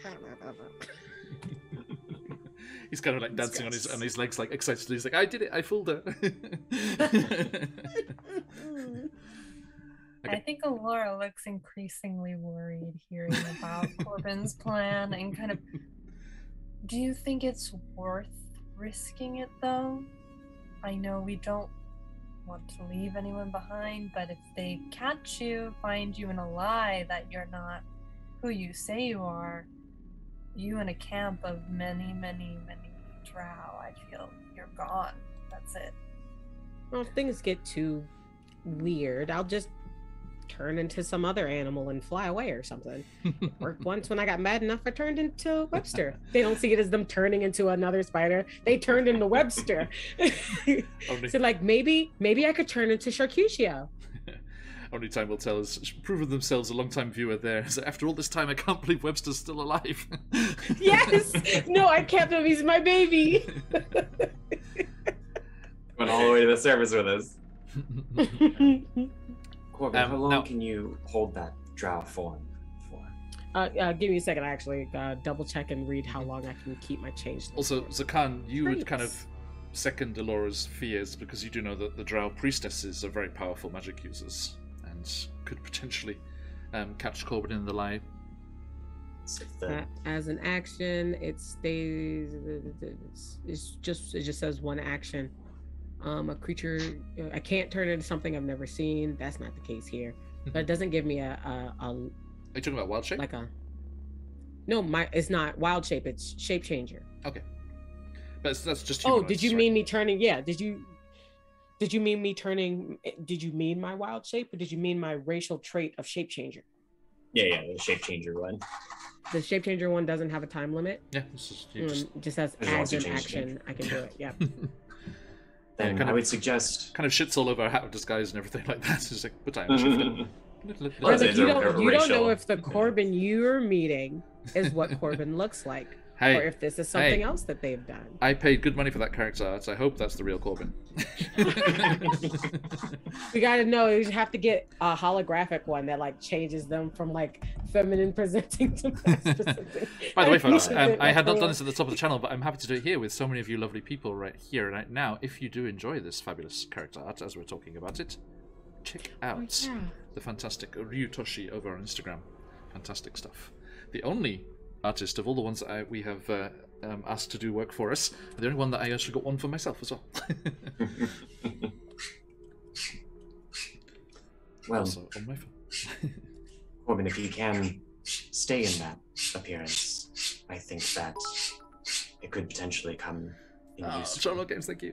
He's kind of like dancing on his legs, like excitedly. He's like, "I did it! I fooled her." Okay. I think Alora looks increasingly worried hearing about Corbin's plan and kind of. Do you think it's worth risking it, though? I know we don't want to leave anyone behind, but if they catch you, find you in a lie that you're not who you say you are, you in a camp of many, many, many drow, I feel you're gone. That's it. Well, if things get too weird, I'll just turn into some other animal and fly away or something. Worked once when I got mad enough, I turned into Webster. They don't see it as them turning into another spider. They turned into Webster. So like maybe I could turn into Sharkushio. Only time will tell has proven themselves a long-time viewer there. So after all this time, I can't believe Webster's still alive. Yes! No, I kept him. He's my baby. Went all the way to the surface with us. Corbin, how long can you hold that drow form for? Give me a second. I actually double check and read how long I can keep my change. Also, Zakan, you would kind of Traits. second Alora's fears because you do know that the Drow priestesses are very powerful magic users and could potentially catch Corbin in the lie. As an action, it stays. It just says one action. A creature. I can't turn it into something I've never seen. That's not the case here. But it doesn't give me a Are you talking about wild shape? like a. No, it's not wild shape. It's shape changer. Okay, but that's just. Oh, humanoids, did you right? mean me turning? Yeah. Did you mean me turning? Did you mean my wild shape, or did you mean my racial trait of shape changer? Yeah, the shape changer one. The shape changer one doesn't have a time limit. Yeah, this is, you just It just says As long as as you an change the action. I can do it. Yeah. Then kind I of- would suggest. kind of shits all over a hat of disguise and everything like that. It's just like, but I'm shifted. Well, Or it's like, you a don't know racial- if the Corbin you're meeting is what Corbin looks like, Hey, or if this is something hey. else that they've done. I paid good money for that character art. I hope that's the real Corbin. We gotta know. You have to get a holographic one that like changes them from like feminine presenting to masculine. By the way, folks, love I had not it. done this at the top of the channel, but I'm happy to do it here with so many of you lovely people right here and right now. If you do enjoy this fabulous character art as we're talking about it, check out yeah. the fantastic Ryu Toshi over on Instagram. Fantastic stuff. The only artist of all the ones that we have asked to do work for us, the only one that I actually got one for myself as well. Well, Also on my phone. Corbin, if you can stay in that appearance, I think that it could potentially come in Oh, use. Charlotte Games, thank you.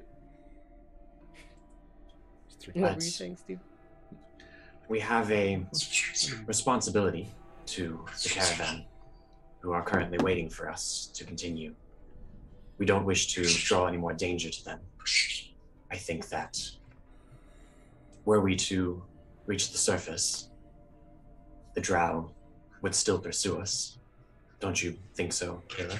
It's 3. What were you That's- saying, Steve? We have a responsibility to the caravan who are currently waiting for us to continue. We don't wish to draw any more danger to them. I think that were we to reach the surface, the drow would still pursue us. Don't you think so, Kayla?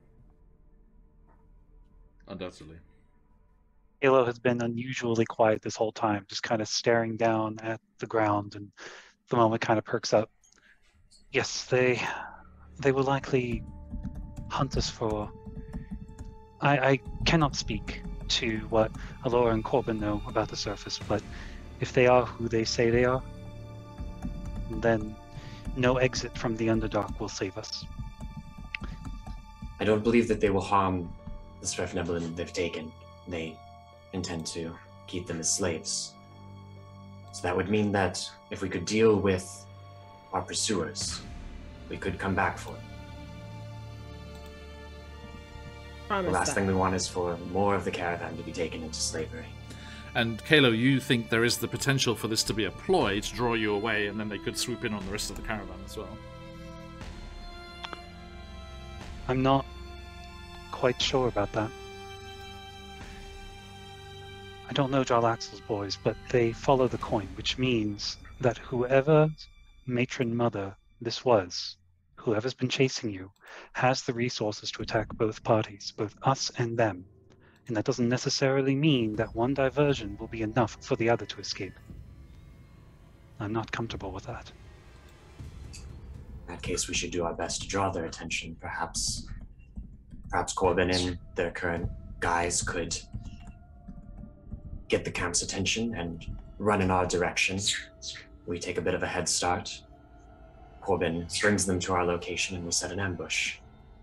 Undoubtedly. Halo has been unusually quiet this whole time, just kind of staring down at the ground, and the moment kind of perks up. Yes, they will likely hunt us for. I cannot speak to what Alora and Corbin know about the surface, but if they are who they say they are, then no exit from the Underdark will save us. I don't believe that they will harm the Srefneblin they've taken. They intend to keep them as slaves. So that would mean that if we could deal with our pursuers, we could come back for them. The Promise last that. thing we want is for more of the caravan to be taken into slavery. And Kalo, you think there is the potential for this to be a ploy to draw you away, and then they could swoop in on the rest of the caravan as well. I'm not quite sure about that. I don't know Jarlaxle's boys, but they follow the coin, which means that whoever matron mother this was, whoever's been chasing you, has the resources to attack both parties, both us and them. And that doesn't necessarily mean that one diversion will be enough for the other to escape. I'm not comfortable with that. In that case, we should do our best to draw their attention. Perhaps Corbin and their current guys could get the camp's attention and run in our direction. We take a bit of a head start. Corbin brings them to our location and we set an ambush.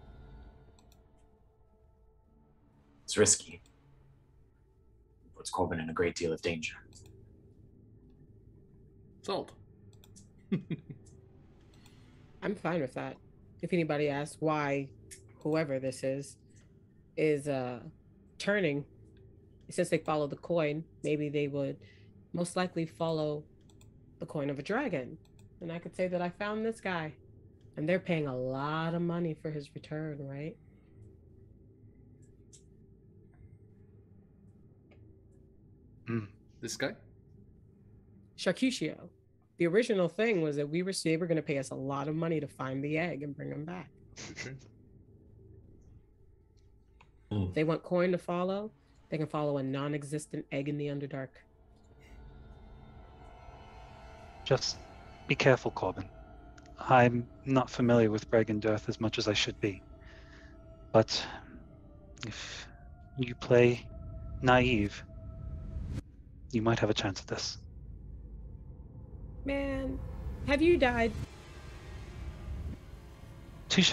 It's risky. It puts Corbin in a great deal of danger. Sold. I'm fine with that. If anybody asks why whoever this is turning, since they follow the coin, maybe they would most likely follow the coin of a dragon. And I could say that I found this guy. And they're paying a lot of money for his return, right? This guy? Sharkutio. The original thing was that they were going to pay us a lot of money to find the egg and bring him back. If they want coin to follow, they can follow a non-existent egg in the Underdark. Just be careful, Corbin. I'm not familiar with Bragendirth as much as I should be. But if you play naive, you might have a chance at this. Man, have you died? Touche.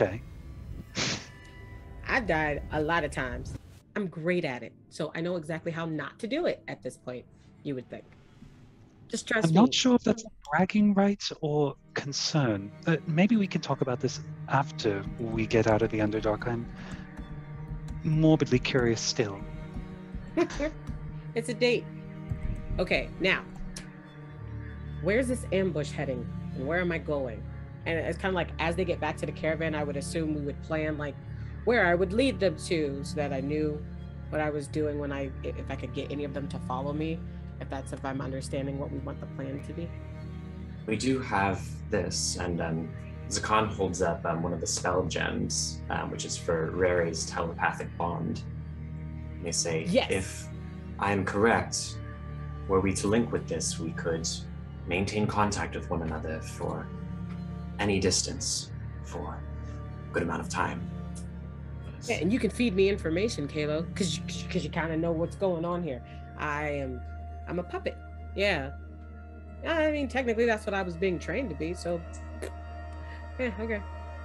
I've died a lot of times. I'm great at it, so I know exactly how not to do it at this point, you would think. Just trust I'm me. not sure if that's a bragging right or concern. Maybe we can talk about this after we get out of the Underdark. I'm morbidly curious still. It's a date. Okay, now, where's this ambush heading? And where am I going? And it's kind of like, as they get back to the caravan, I would assume we would plan like where I would lead them to, so that I knew what I was doing if I could get any of them to follow me, if I'm understanding what we want the plan to be. We do have this, and Zakan holds up one of the spell gems, which is for Rare's telepathic bond. And they say, Yes. If I am correct, were we to link with this, we could maintain contact with one another for any distance for a good amount of time. Yeah, and you can feed me information, Kalo, because you kind of know what's going on here. I'm a puppet. Yeah. I mean, technically, that's what I was being trained to be. So, yeah, okay.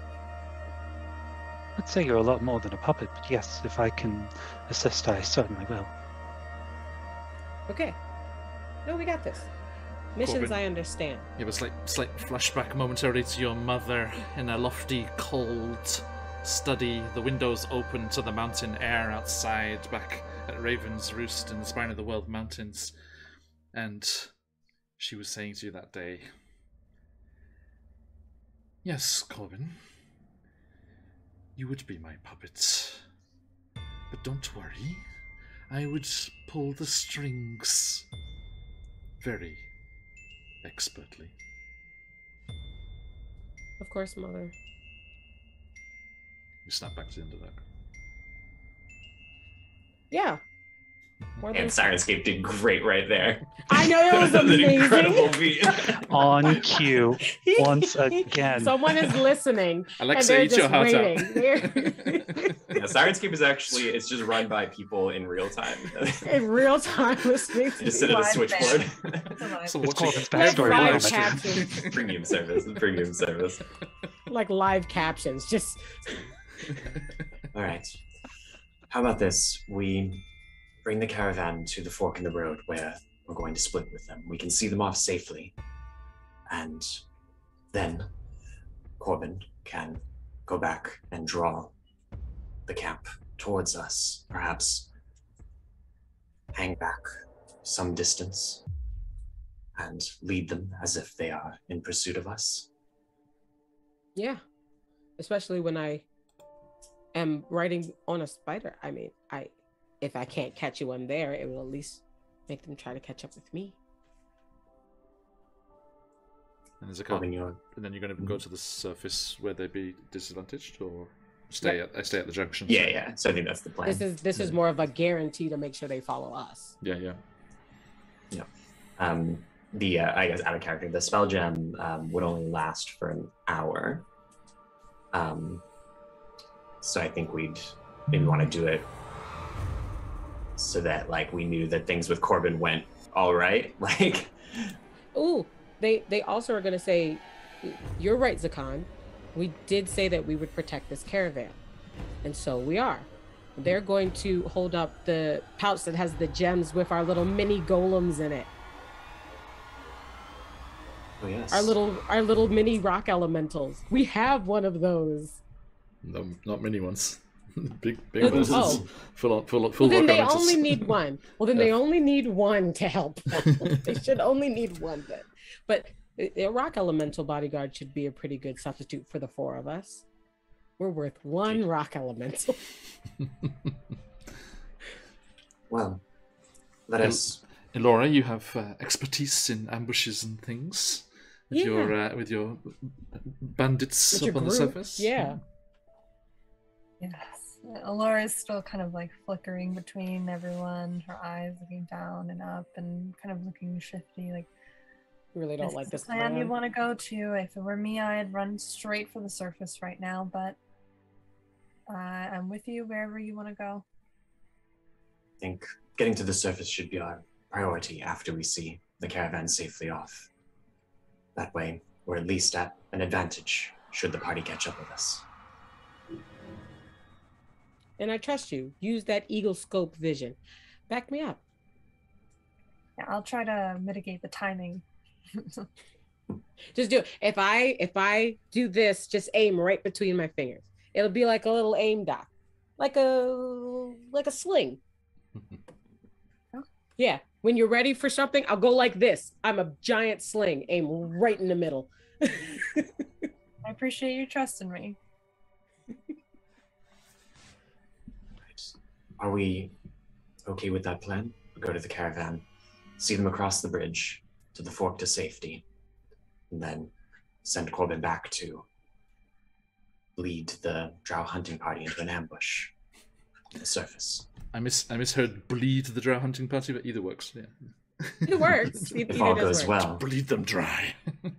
I'd say you're a lot more than a puppet, but yes, if I can assist, I certainly will. Okay. No, we got this. Missions, Corbin. I understand. You have a slight flashback momentarily to your mother in a lofty, cold study, the windows open to the mountain air outside, back at Raven's Roost in the spine of the World Mountains. And she was saying to you that day, "Yes, Corbin, you would be my puppet. But don't worry, I would pull the strings very expertly." Of course, Mother. You snap back to the Underdark. Yeah. More than And Sirenscape did great right there. I know, it was That an amazing. incredible feat. On cue, once again. Someone is listening. Alexa, and eat they're your heart just out. waiting. Yeah, Sirenscape is actually, it's just run by people in real time. In real time listening to Just sit at a Live switchboard. So It's watching Corbin's Like backstory. live moment. captions. Premium service. Premium service. Like live captions. Just All right. How about this? We bring the caravan to the fork in the road where we're going to split with them. We can see them off safely. And then Corbin can go back and draw the camp towards us. Perhaps hang back some distance and lead them as if they are in pursuit of us. yeah. Especially when I am riding on a spider. I mean, if I can't catch you when there, it will at least make them try to catch up with me. And there's a Corbin, and then you're going to go to the surface where they'd be disadvantaged, or stay at the junction. Yeah. So I think that's the plan. This is more of a guarantee to make sure they follow us. Yeah. I guess out of character, the spell gem would only last for an hour. So I think we'd maybe want to do it so that like we knew that things with Corbin went all right. Like, Ooh, they also are going to say, you're right, Zakan. We did say that we would protect this caravan. And so we are. They're going to hold up the pouch that has the gems with our little mini golems in it. oh yes, Our little mini rock elementals. We have one of those. No, not many ones. big Oh. ones. Oh. Full Well, then rock they elementals. only need one. Well, then they only need one to help them. They should only need one then. But a rock elemental bodyguard should be a pretty good substitute for the four of us. We're worth one rock elemental. well, let us. Elora, you have expertise in ambushes and things. With your bandits With up your on the group. surface. Yeah. Yes. Alora is still kind of like flickering between everyone, her eyes looking down and up and kind of looking shifty. Like, really don't like is this the plan you plan. want to go to. If it were me, I'd run straight for the surface right now, but I'm with you wherever you want to go. I think getting to the surface should be our priority after we see the caravan safely off. That way, we're at least at an advantage should the party catch up with us. And I trust you. Use that eagle scope vision. Back me up. Yeah, I'll try to mitigate the timing. Just do it. If I do this, just aim right between my fingers. It'll be like a little aim dot, like a sling. Yeah. When you're ready for something, I'll go like this. I'm a giant sling, aim right in the middle. I appreciate you trusting me. Are we okay with that plan? We'll go to the caravan, see them across the bridge to the fork to safety, and then send Corbin back to lead the drow hunting party into an ambush on the surface. I misheard bleed the drow hunting party, but either works. Yeah. It works. If all goes well. Bleed them dry.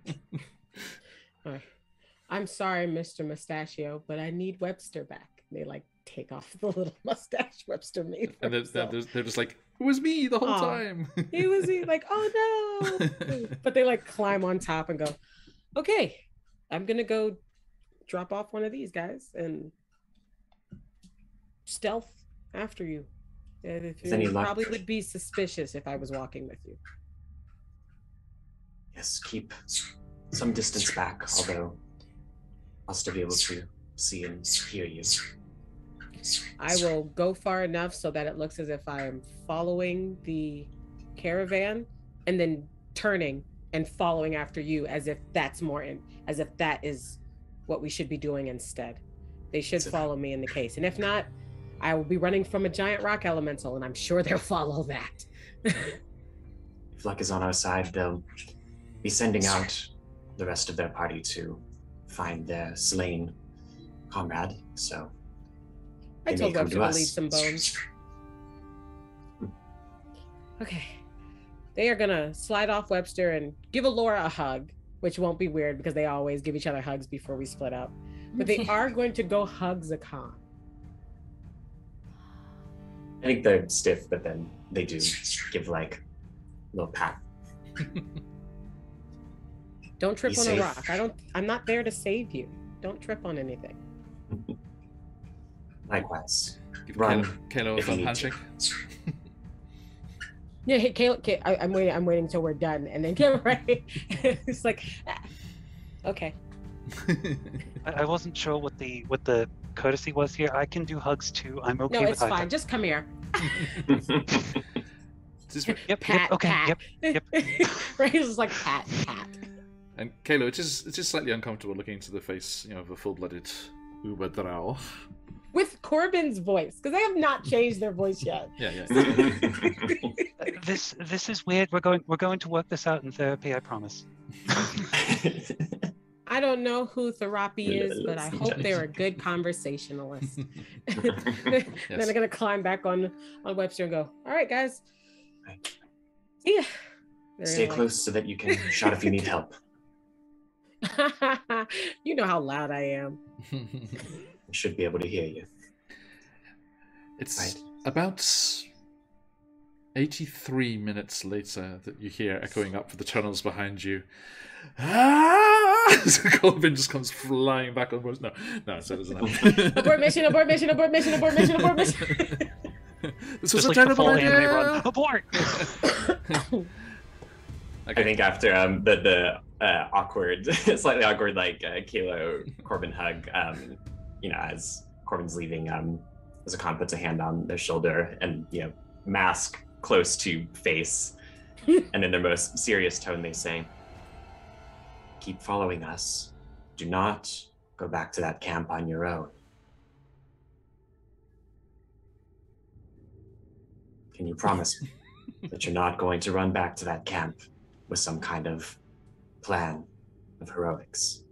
I'm sorry, Mr. Mustachio, but I need Webster back. They like take off the little mustache Webster made. And they're just like, it was me the whole time. It was like, oh no. But they like climb on top and go, okay, I'm gonna go drop off one of these guys and stealth after you. You probably would be suspicious if I was walking with you. Yes, keep some distance back, although I'll still be able to see and hear you. I will go far enough so that it looks as if I am following the caravan and then turning and following after you as if that is what we should be doing instead. They should follow me in the case. And if not, I will be running from a giant rock elemental, and I'm sure they'll follow that. If luck is on our side, they'll be sending out the rest of their party to find their slain comrade, so I they told may come Webster to to us. leave some bones. Okay. They are gonna slide off Webster and give Alora a hug, which won't be weird because they always give each other hugs before we split up. But they are going to go hug Zakan. I think they're stiff, but then they do give like a little pat. Don't trip Be on safe. a rock. I'm not there to save you. Don't trip on anything. Likewise. Give Run Kalo a if you fun need handshake. Yeah, hey, Caleb, I'm waiting until we're done, and then get right. It's like, okay. I wasn't sure what the courtesy was here. I can do hugs too. I'm okay No, with it's high fine. five. Just come here. Yep, Pat, okay, pat. yep. Right? It's just like pat. And Kalo, it's just slightly uncomfortable looking into the face, of a full-blooded Uber Drow. With Corbin's voice, because they have not changed their voice yet. Yeah. This is weird. We're going to work this out in therapy. I promise. I don't know who Therapy is, but I hope they're a good conversationalist. Then they're gonna climb back on Webster and go, all right, guys. Yeah. Stay close so that you can shout if you need help. You know how loud I am. I should be able to hear you. It's Right. about 83 minutes later that you hear echoing up the tunnels behind you. So Corbin just comes flying back on. No, so it doesn't happen. Abort mission, abort mission, abort mission, abort mission, abort mission. This was Just a like the terrible full anime run. idea. Abort! I think after the awkward, slightly awkward, like Kalo Corbin hug, as Corbin's leaving, Zakan puts a hand on their shoulder and mask close to face, and in their most serious tone they say, "Keep following us. Do not go back to that camp on your own." Can you promise me that you're not going to run back to that camp with some kind of plan of heroics?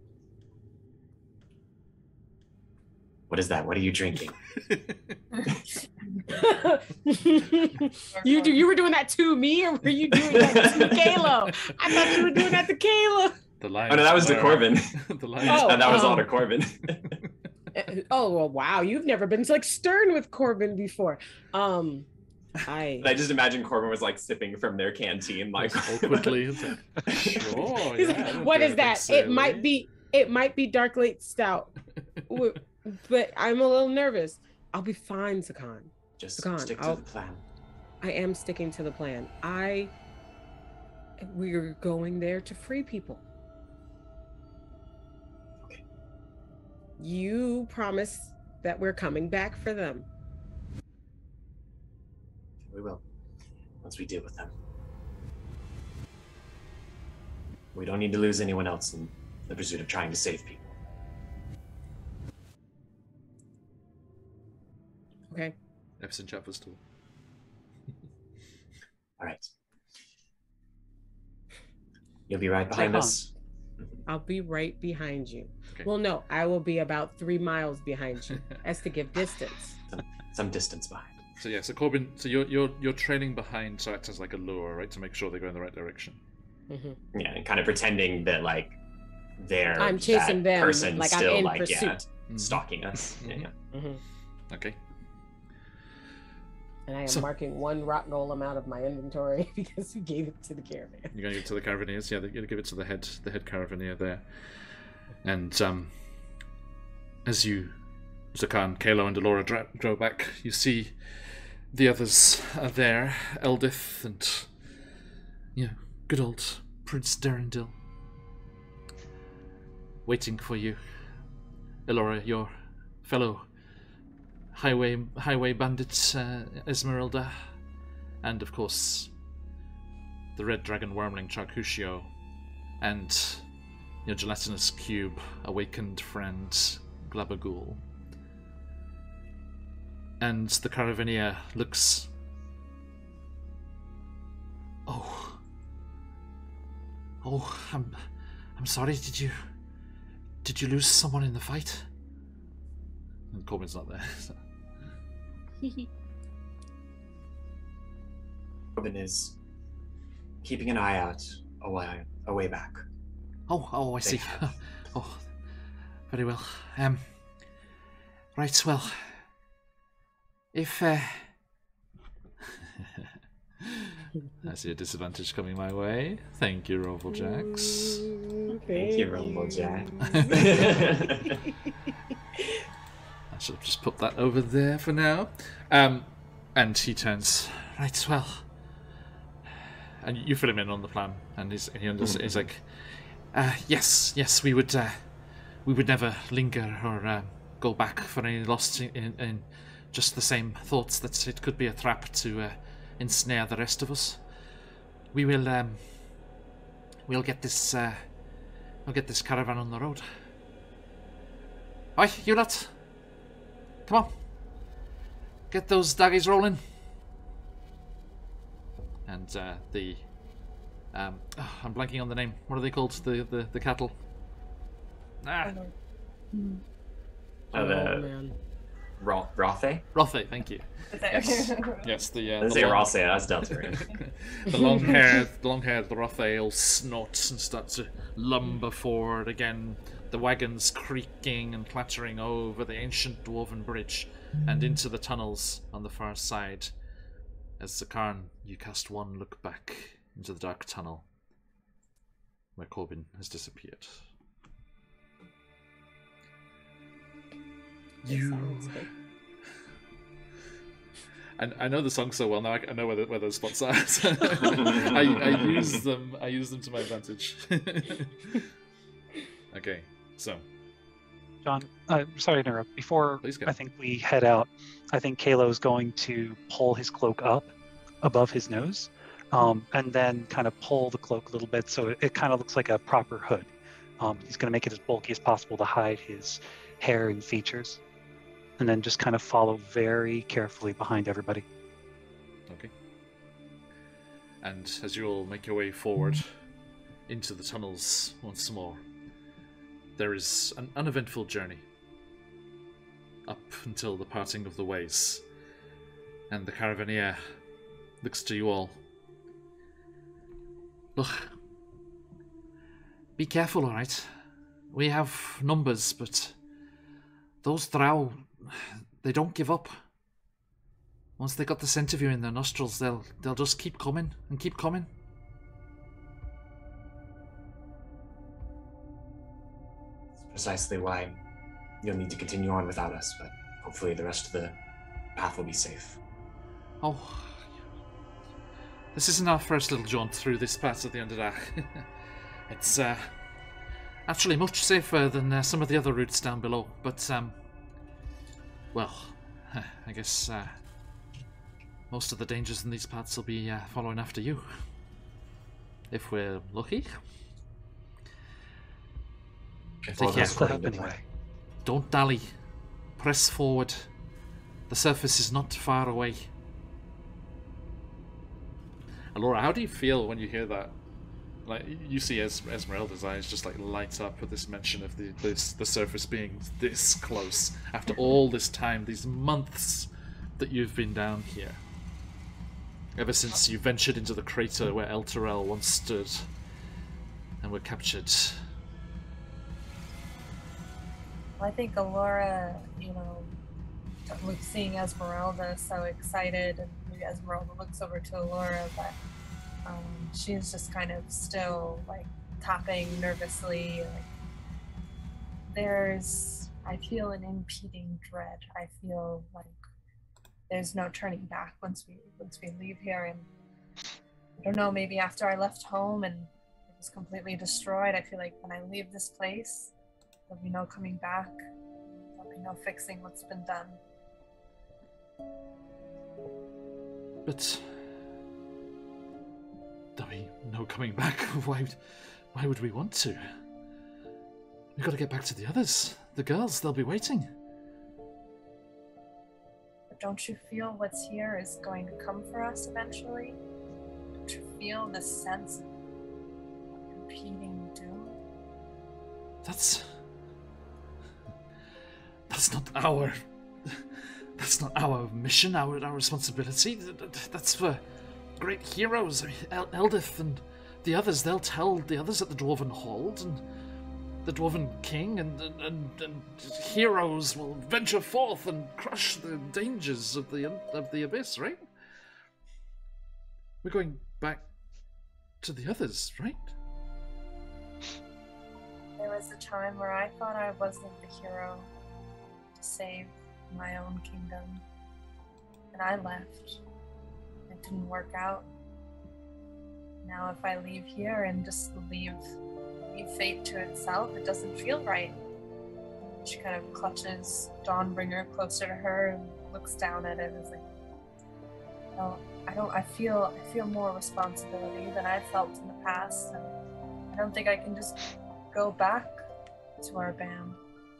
What is that? What are you drinking? You were doing that to me, or were you doing that to Kalo? I thought you were doing that to Kalo. The line. Oh no, that was to Corbin. The line. Oh, And that was all to Corbin. Oh well, wow! You've never been like stern with Corbin before. I just imagine Corbin was like sipping from their canteen, like awkwardly. It's like, sure. He's Yeah, like, I don't what do is that? anything It might be dark late stout, but I'm a little nervous. I'll be fine, Sakan. just Sakan, stick to the plan. I am sticking to the plan. We're going there to free people. Okay. You promise that we're coming back for them. We will. Once we deal with them. We don't need to lose anyone else in the pursuit of trying to save people. Okay. Episode chapters 2. All right. You'll be right behind Sakan. us. I'll be right behind you. Okay. Well, no, I will be about 3 miles behind you, as to give distance. Some distance behind. So yeah, so Corbin, so you're trailing behind, so it acts as like a lure, right, to make sure they go in the right direction. Mm-hmm. Yeah, and kind of pretending that like they're I'm chasing that them, person like I'm still in like pursuit. stalking us. Mhm. Yeah. Mm-hmm. Okay. And I am So- marking 1 rock golem out of my inventory because we gave it to the caravan. You're going to give it to the Caravaneers. Yeah, you're going to give it to the head Caravaneer there. And as you, Zakan, Kalo, and Delora grow back, you see the others are there. Eldith and, good old Prince Derendil. Waiting for you. Elora, your fellow highway bandit, Esmeralda. And, of course, the red dragon wormling Charcucio. And your gelatinous cube awakened friend Glabagul. And the Caravaneer looks... Oh, I'm sorry, did you lose someone in the fight? And Corbin's not there. So. Corbin is keeping an eye out a way back. Oh, I see. Oh, very well. Right, well, if I see a disadvantage coming my way. Thank you, Rovaljax. Thank you, Rumblejack. I should have just put that over there for now. And he turns. Right, well, and you fill him in on the plan, and he's like, yes, we would never linger or go back for any lost in just the same thoughts that it could be a trap to ensnare the rest of us. We will we'll get this caravan on the road. Oi, you lot, come on, get those daggies rolling. And I'm blanking on the name. What are they called? The cattle. Man. Rothe? Rothe, thank you. Yes, yes. Let's say Rothe, that's Deltarune. The long-haired Rothe will snort and start to lumber forward again. The wagons creaking and clattering over the ancient dwarven bridge and into the tunnels on the far side. As Zakarn, you cast one look back into the dark tunnel where Corbin has disappeared. And I know the song so well now. I know where those spots are. So I use them. I use them to my advantage. Okay, so John, sorry to interrupt. Before Please go. I think we head out, I think Kalo's going to pull his cloak up above his nose, and then kind of pull the cloak a little bit so it kind of looks like a proper hood. He's going to make it as bulky as possible to hide his hair and features, and then just kind of follow very carefully behind everybody. okay. And as you all make your way forward into the tunnels once more, there is an uneventful journey up until the parting of the ways. And the Caravaneer looks to you all. Look, be careful, alright? We have numbers, but those drow, they don't give up. Once they got the scent of you in their nostrils, they'll just keep coming and keep coming. That's precisely why you'll need to continue on without us, but hopefully the rest of the path will be safe. Oh, this isn't our first little jaunt through this part of the Underdark. It's actually much safer than some of the other routes down below, but well, I guess most of the dangers in these parts will be following after you. If we're lucky. Take care. Anyway. Don't dally. Press forward. The surface is not far away. Laura, how do you feel when you hear that? Like, you see Esmeralda's eyes just like light up with this mention of the surface being this close after all this time, these months that you've been down here. Ever since you ventured into the crater where Elturel once stood and were captured. I think Alora, seeing Esmeralda so excited, and maybe Esmeralda looks over to Alora, but she's just kind of still like tapping nervously. I feel an impeding dread. I feel like there's no turning back once we leave here. And I don't know, maybe after I left home and it was completely destroyed, I feel like when I leave this place, there'll be no coming back. There'll be no fixing what's been done. But there'll be no coming back. Why would we want to? We've got to get back to the others. The girls, they'll be waiting. But don't you feel what's here is going to come for us eventually? Don't you feel the sense of impending doom? That's not our mission, our responsibility. That's for great heroes. I mean, Eldith and the others, they'll tell the others at the Dwarven Hold, and the Dwarven King and heroes will venture forth and crush the dangers of the abyss, right? We're going back to the others, right? There was a time where I thought I wasn't the hero to save my own kingdom, and I left. It didn't work out. Now if I leave here and just leave fate to itself, it doesn't feel right. She kind of clutches Dawnbringer closer to her and looks down at it as like, I feel more responsibility than I felt in the past, and I don't think I can just go back to our band.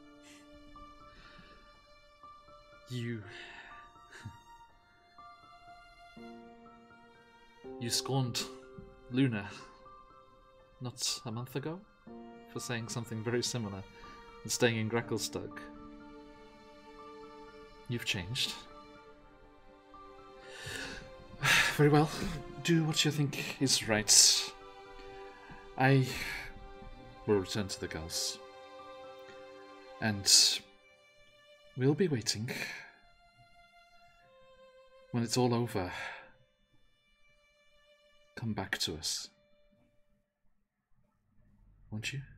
You scorned Luna not a month ago for saying something very similar and staying in Gracklstugh. You've changed. Very well. Do what you think is right. I will return to the girls. And we'll be waiting. When it's all over, come back to us. Won't you?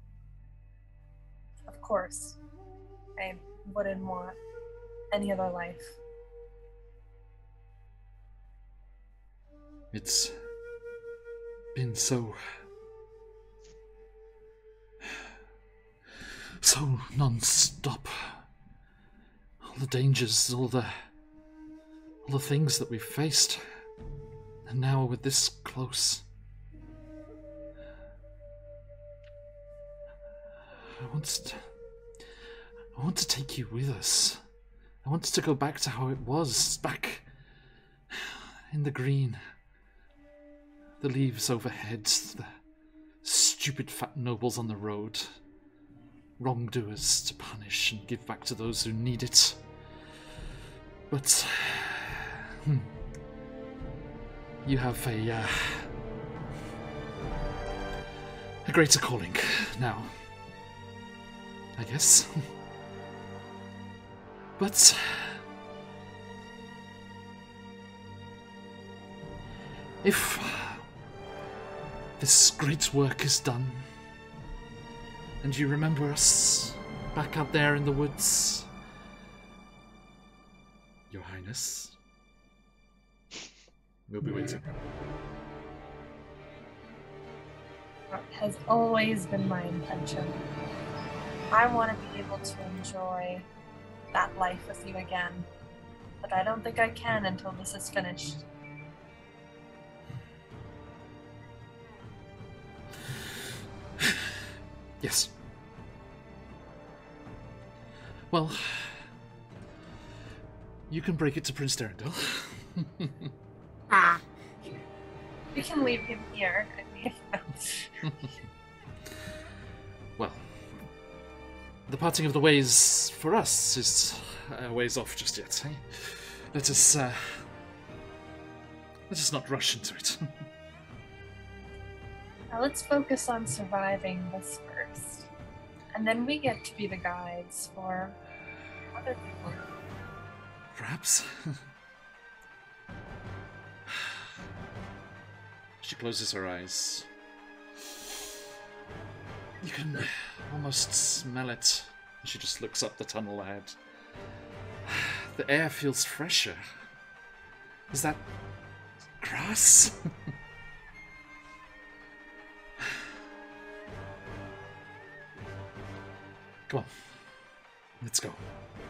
Of course. I wouldn't want any other life. It's been so non-stop. All the dangers, all the things that we've faced. And now we're this close. I want to take you with us. I want to go back to how it was, back in the green. The leaves overhead, the stupid fat nobles on the road. Wrongdoers to punish and give back to those who need it. But You have a greater calling now, I guess. But if this great work is done, and you remember us back out there in the woods, Your Highness, we'll be waiting. That has always been my intention. I want to be able to enjoy that life with you again, but I don't think I can until this is finished. Yes. Well, you can break it to Prince Derendil. We can leave him here. Well, the parting of the ways for us is a ways off just yet. Eh? Let us not rush into it. Now let's focus on surviving this first, and then we get to be the guides for other people. Perhaps. She closes her eyes. You can almost smell it. She just looks up the tunnel ahead. The air feels fresher. Is that grass? Come on. Let's go.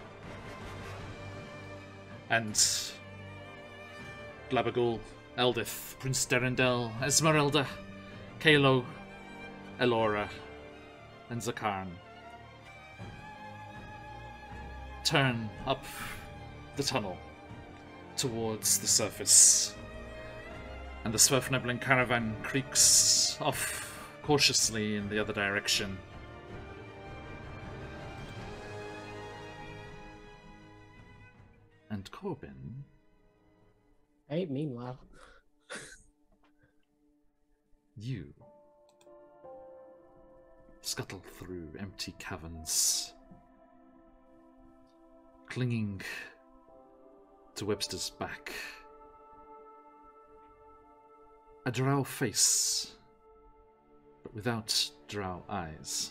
And Glabagul, Eldith, Prince Derendil, Esmeralda, Kalo, Elora, and Zakarn turn up the tunnel towards the surface, and the Swerfnebling caravan creaks off cautiously in the other direction. And Corbin... Right, meanwhile. You scuttle through empty caverns, clinging to Webster's back. A drow face, but without drow eyes.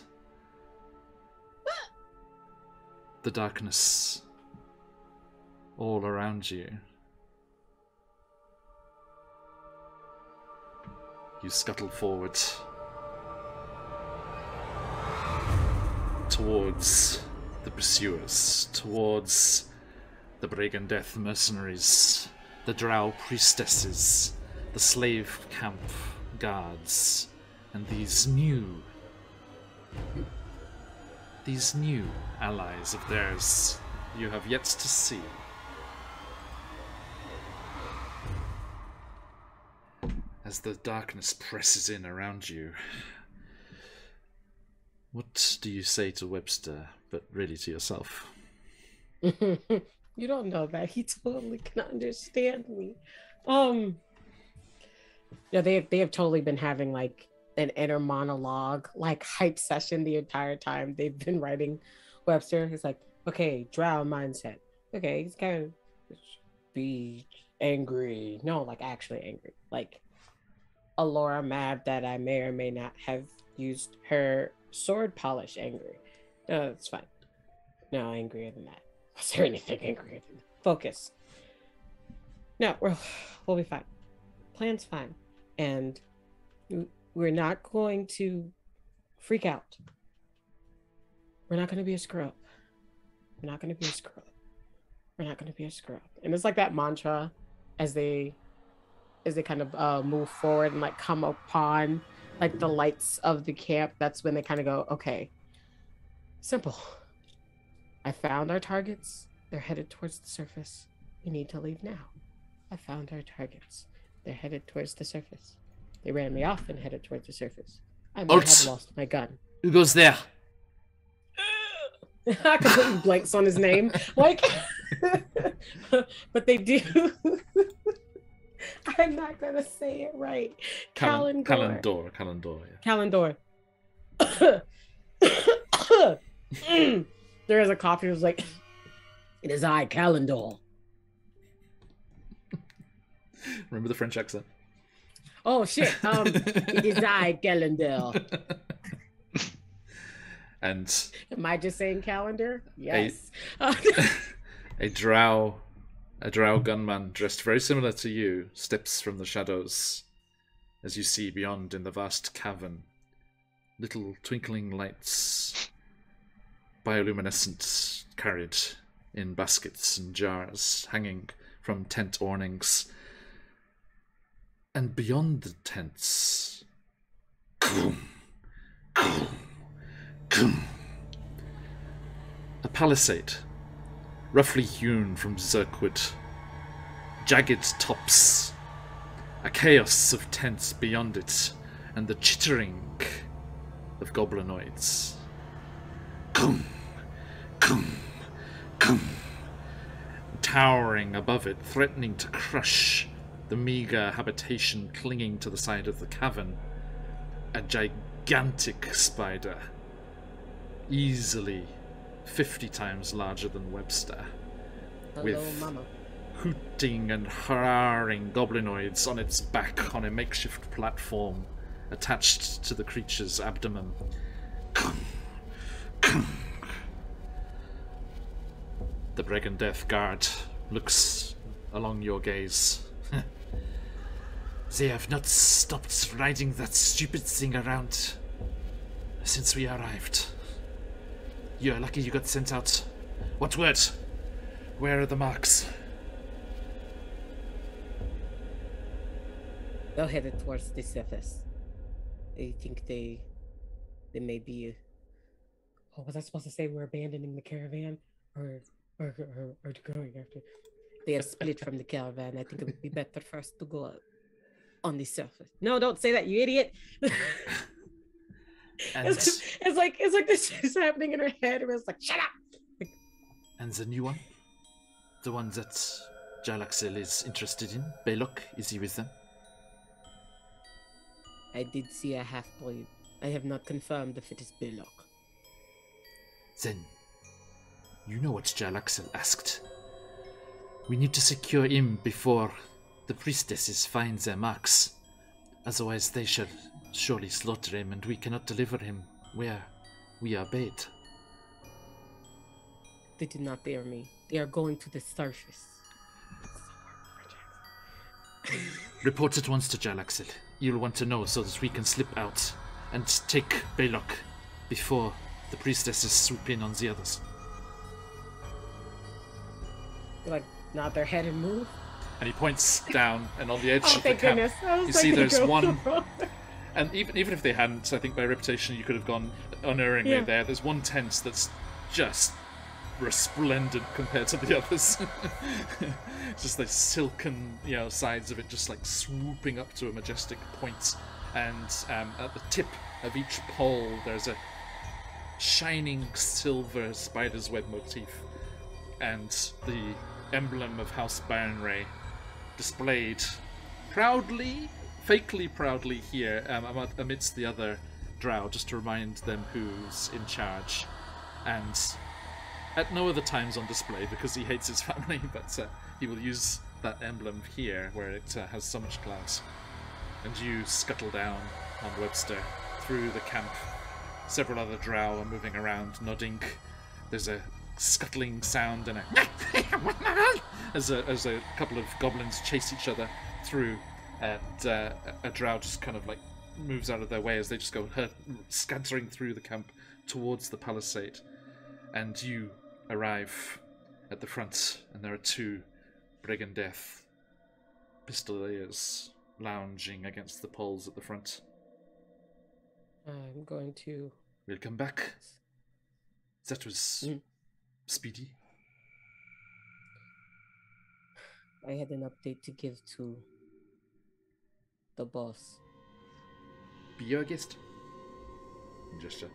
The darkness all around you. You scuttle forward towards the pursuers, towards the Brigand Death mercenaries, the drow priestesses, the slave camp guards, and these new allies of theirs you have yet to see. As the darkness presses in around you, what do you say to Webster, but really to yourself? You don't know that. He totally can understand me. Yeah, they have totally been having like an inner monologue, like hype session the entire time they've been writing Webster. He's like, okay, drow mindset. Okay, he's kind of be angry. No, like actually angry. Like Elora mad that I may or may not have used her sword polish angry. No, that's fine. No, angrier than that. Was there anything angrier than that? Focus. No, we'll be fine. Plan's fine. And we're not going to freak out. We're not going to be a screw up. We're not going to be a screw up. We're not going to be a screw up. And it's like that mantra as they kind of move forward and like come upon like the lights of the camp. That's when they kind of go, okay, simple. I found our targets. They're headed towards the surface. We need to leave now. I found our targets. They're headed towards the surface. They ran me off and headed towards the surface. I might have lost my gun. Who goes there? I completely blanks on his name. Like, but they do. I'm not gonna say it right. Calendor. Calendor. There is a cough. He was like, "It is I, Calendor." Remember the French accent? Oh shit! It is I, Calendor. And Am I just saying calendar? Yes. a drow gunman dressed very similar to you steps from the shadows as you see beyond in the vast cavern. Little twinkling lights, bioluminescent, carried in baskets and jars, hanging from tent awnings. And beyond the tents, a palisade, roughly hewn from zirkwood, jagged tops, a chaos of tents beyond it, and the chittering of goblinoids. Towering above it, threatening to crush the meager habitation clinging to the side of the cavern, a gigantic spider, easily 50 times larger than Webster, with Mama. hooting and hurrahing goblinoids on its back on a makeshift platform attached to the creature's abdomen. The Brigand Death Guard looks along your gaze. They have not stopped riding that stupid thing around since we arrived. You're lucky you got sent out. What word? Where are the marks? They're headed towards the surface. I think they may be. Oh, was I supposed to say we're abandoning the caravan, or going after? They have split from the caravan. I think it would be better for us to go on the surface. No, don't say that, you idiot. And, it's like this is happening in her head, and it's like, shut up. and the new one? The one that Jalaxel is interested in? Baylock, is he with them? I did see a half-boy. I have not confirmed if it is Baylock. Then, you know what Jalaxel asked. We need to secure him before the priestesses find their marks. Otherwise they shall surely slaughter him, and we cannot deliver him where we are bait. They did not dare me. They are going to the surface. Report at once to Jalaxel. You'll want to know so that we can slip out and take Baylock before the priestesses swoop in on the others. Like, nod their head and move. And he points down, and on the edge Oh, of the thank camp, goodness. I was you like, see they there's go one. wrong. And even if they hadn't, I think by reputation you could have gone unerringly Yeah. there. There's one tent that's just resplendent compared to the others. Just the silken, sides of it, just like swooping up to a majestic point. And at the tip of each pole, there's a shining silver spider's web motif, and the emblem of House Baronray displayed proudly, fakely proudly here amidst the other drow, just to remind them who's in charge. And at no other times on display, because he hates his family, but he will use that emblem here where it has so much clout. And you scuttle down on Webster through the camp. Several other drow are moving around, nodding. There's a scuttling sound and as a couple of goblins chase each other through, and a drow just kind of like moves out of their way as they just go scattering through the camp towards the palisade. And you arrive at the front, and there are two Brigand Death pistoliers lounging against the poles at the front. I'm going to... Welcome back. That was speedy. I had an update to give to the boss. Be your guest. Gesture.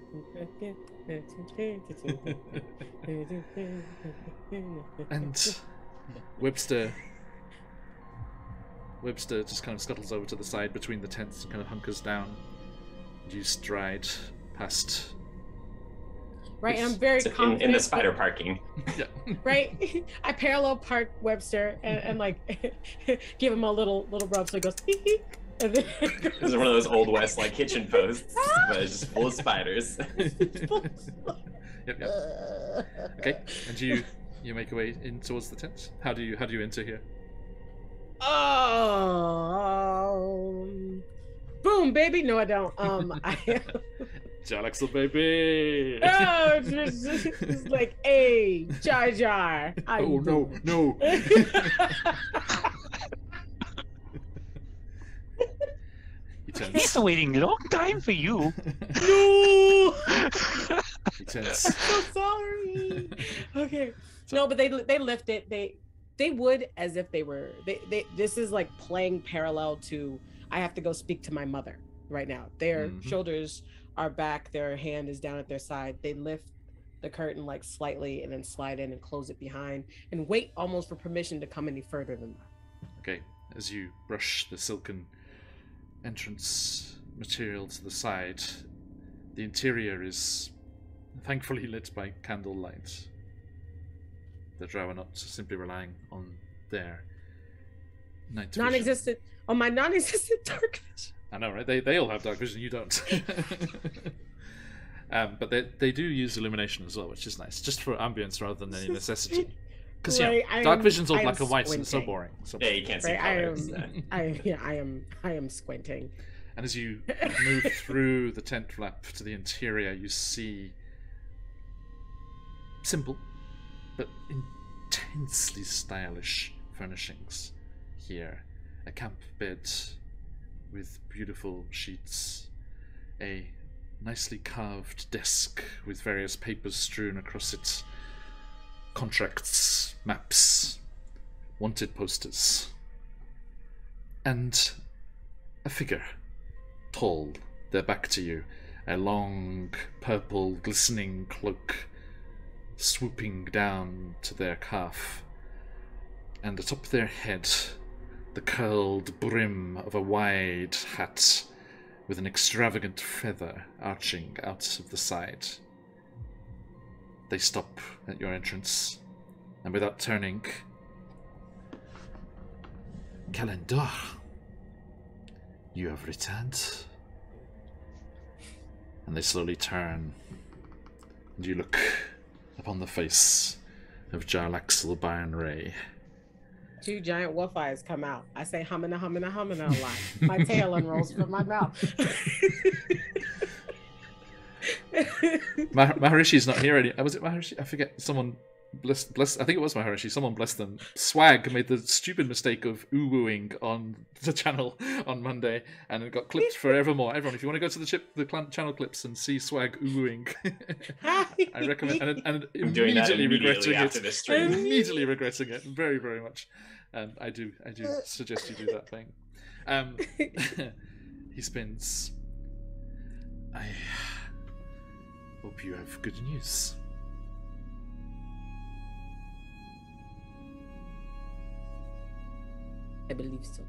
And Webster Webster just kind of scuttles over to the side between the tents and kind of hunkers down. You stride past. Right, and I'm very confident. In the spider parking. Yeah. Right? I parallel park Webster and like give him a little rub so he goes hee hee. And then This is one of those old west like kitchen posts, but it's just full of spiders. Yep. Okay, and you make your way in towards the tents. How do you enter here? Boom, baby. No, I don't. Jalaxel, baby. Oh, it's like, hey, Jar Jar. Oh no. He turns. He's waiting a long time for you. No. He turns. I'm so sorry. Okay. No, but they lift it. They would as if they were. They this is like playing parallel to. I have to go speak to my mother right now. Their shoulders are back. Their hand is down at their side. They lift the curtain like slightly and then slide in and close it behind and wait almost for permission to come any further than that. Okay, as you brush the silken entrance material to the side, the interior is thankfully lit by candlelight. The Drow are not simply relying on their night vision. Non-existent. On my non-existent dark vision. I know, right? They all have dark vision, you don't. But they do use illumination as well, which is nice, just for ambience rather than any necessity. Because dark vision's all black and white, and it's so boring. Yeah, you can't see colors. I am squinting. And as you move through the tent flap to the interior, you see simple but intensely stylish furnishings here. A camp bed with beautiful sheets, a nicely carved desk with various papers strewn across it, contracts, maps, wanted posters, and a figure, tall, their back to you, a long purple glistening cloak swooping down to their calf, and atop their head the curled brim of a wide hat with an extravagant feather arching out of the side. They stop at your entrance, and without turning, Kalendor, you have returned. And they slowly turn, and you look upon the face of Jarlaxle Byron Ray. Two giant wolf eyes come out. I say humana, humana, humana a lot. My tail unrolls from my mouth. Maharishi's not here anymore. Was it Maharishi? I forget. Someone blessed. I think it was Maharishi. Someone blessed them. Swag made the stupid mistake of ooh-wooing on the channel on Monday, and it got clipped forevermore. Everyone, if you want to go to the channel clips and see Swag ooh-wooing, I recommend. And I'm doing that regretting after it. this stream. Immediately regretting it, very, very much. And I do suggest you do that thing. He spins. I hope you have good news. I believe so.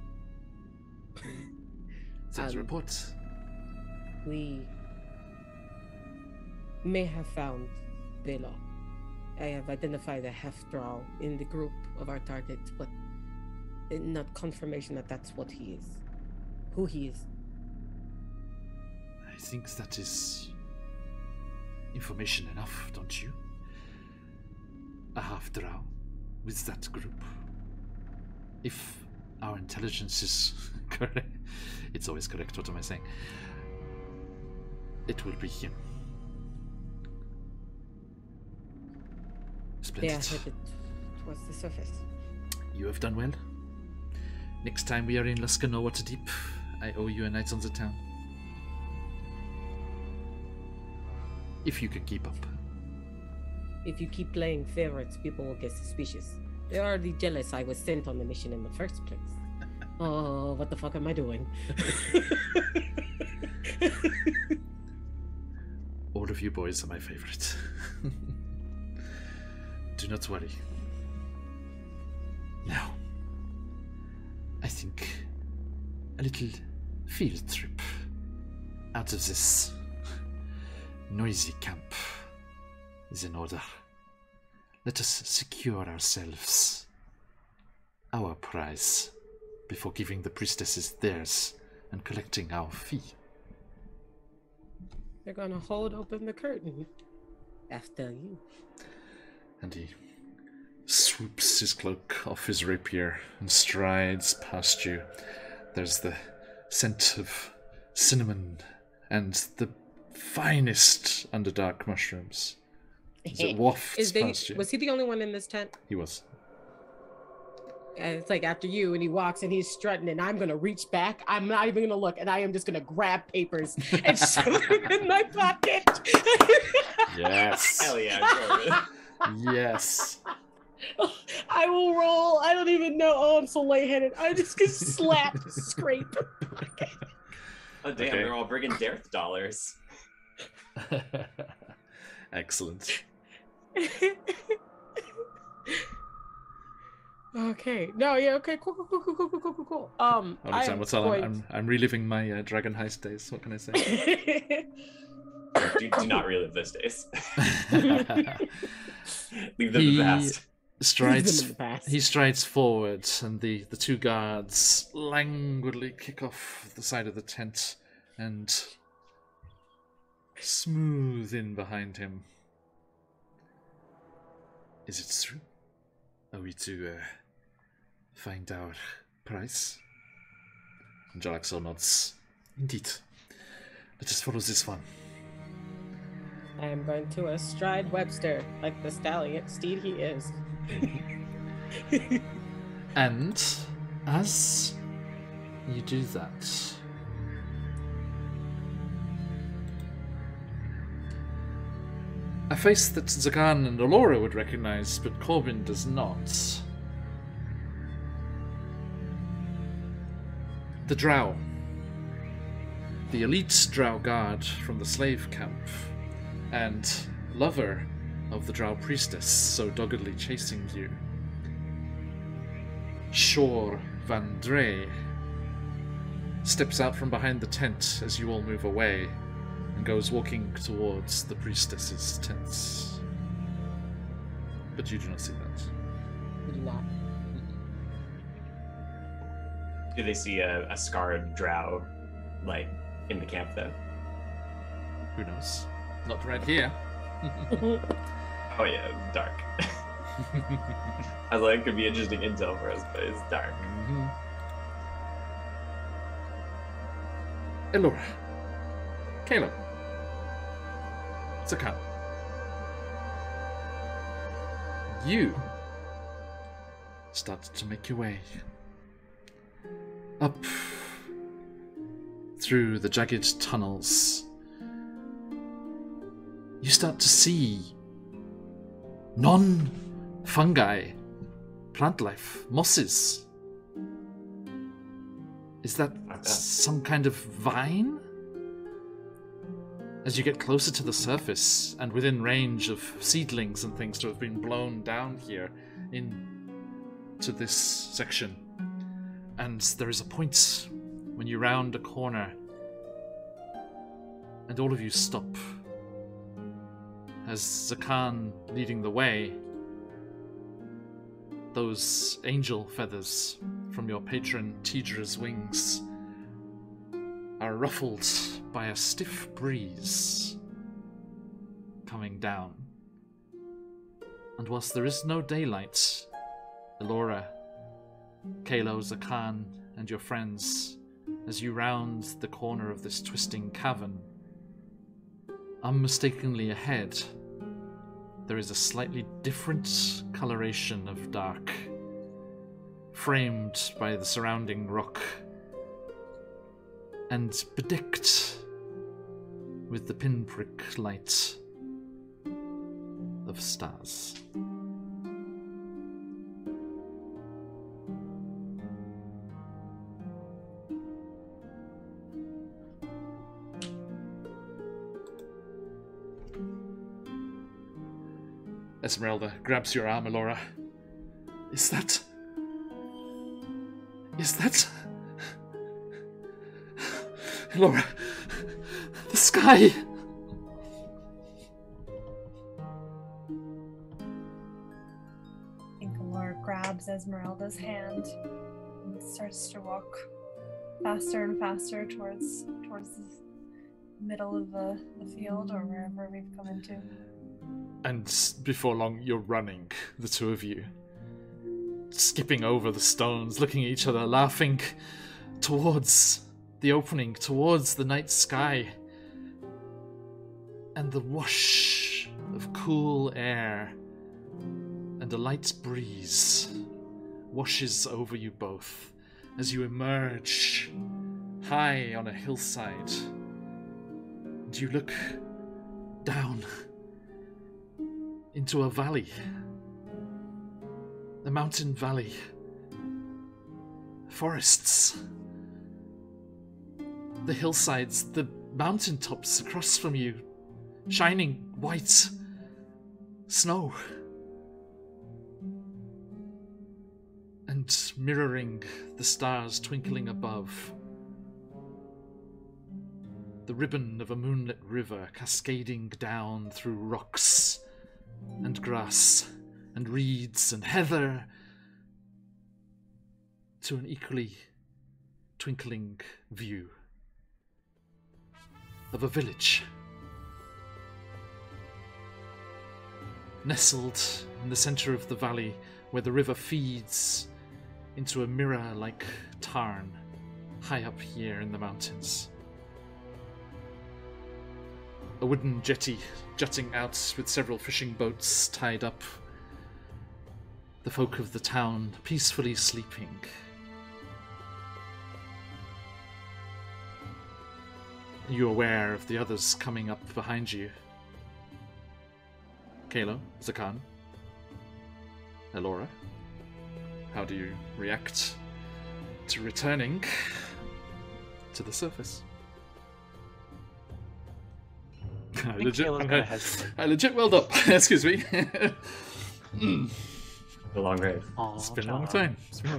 Sounds report. We may have found Vela. I have identified a half-drow in the group of our targets, but not confirmation that that's what he is. Who he is. I think that is information enough, don't you? A half-drow with that group. If our intelligence is correct, it's always correct, what am I saying? It will be him. Splendid. Yeah, I heard it was the surface. You have done well. Next time we are in Lascano Waterdeep, I owe you a night on the town. If you can keep up. If you keep playing favorites, people will get suspicious. They're already jealous I was sent on the mission in the first place. Oh, what the fuck am I doing? All of you boys are my favorite. Do not worry. Now, I think little field trip out of this noisy camp is in order. Let us secure ourselves our prize before giving the priestesses theirs and collecting our fee. They're gonna hold open the curtain after you. And he swoops his cloak off his rapier and strides past you. There's the scent of cinnamon and the finest Underdark mushrooms as it wafts past you. Was he the only one in this tent? He was. And it's like after you, and he walks and he's strutting, and I'm gonna reach back. I'm not even gonna look, and I am just gonna grab papers and shove them in my pocket. Yes. Hell yeah, Corbin. Yes. I will roll. I don't even know. Oh, I'm so lightheaded. I just get slap, scrape. Oh damn, Okay. they're all bringing Darth dollars. Excellent. Okay. No. Yeah. Okay. Cool. Cool. Oh, I am what's all? going- I'm reliving my Dragon Heist days. What can I say? Do not relive those days. Leave them in the past. He strides forward, and the two guards languidly kick off the side of the tent and smooth in behind him. Is it true? Are we to find our prize? And Jalaxo nods. Indeed. Let us follow this one. I am going to astride Webster like the stallion steed he is. And as you do that, a face that Zagan and Allura would recognize, but Corbin does not. The Drow. The elite Drow guard from the slave camp, and lover of the Drow priestess so doggedly chasing you. Shor Van Dre steps out from behind the tent as you all move away and goes walking towards the priestess's tents. But you do not see that. We do not. Do they see a scarred drow, like, in the camp, though? Who knows? Not right here. Oh yeah, dark. I was like, it could be interesting intel for us, but it's dark. Allura. Caleb. Zakan. You start to make your way up through the jagged tunnels. You start to see non-fungi plant life, mosses. Is that some kind of vine? As you get closer to the surface and within range of seedlings and things to have been blown down here into this section. And there is a point when you round a corner and all of you stop. As Zakan leading the way, those angel feathers from your patron Tidra's wings are ruffled by a stiff breeze coming down. And whilst there is no daylight, Allura, Kalo, Zakan, and your friends, as you round the corner of this twisting cavern, unmistakably ahead, there is a slightly different coloration of dark, framed by the surrounding rock, and bedecked with the pinprick light of stars. Esmeralda grabs your arm, Allura. Is that Laura, the sky! Laura grabs Esmeralda's hand and starts to walk faster and faster towards the middle of the field or wherever we've come into. And before long, you're running, the two of you. Skipping over the stones, looking at each other, laughing towards the opening, towards the night sky. And the whoosh of cool air and a light breeze washes over you both as you emerge high on a hillside. And you look down into a valley. A mountain valley. Forests. The hillsides, the mountaintops across from you, shining white snow. And mirroring the stars twinkling above. The ribbon of a moonlit river cascading down through rocks and grass and reeds and heather to an equally twinkling view of a village nestled in the center of the valley where the river feeds into a mirror-like tarn high up here in the mountains. A wooden jetty jutting out with several fishing boats tied up. The folk of the town peacefully sleeping. You aware of the others coming up behind you. Kalo, Zakan, Elora. How do you react to returning to the surface? I legit welled up. Excuse me. The long ride. It's been a long time.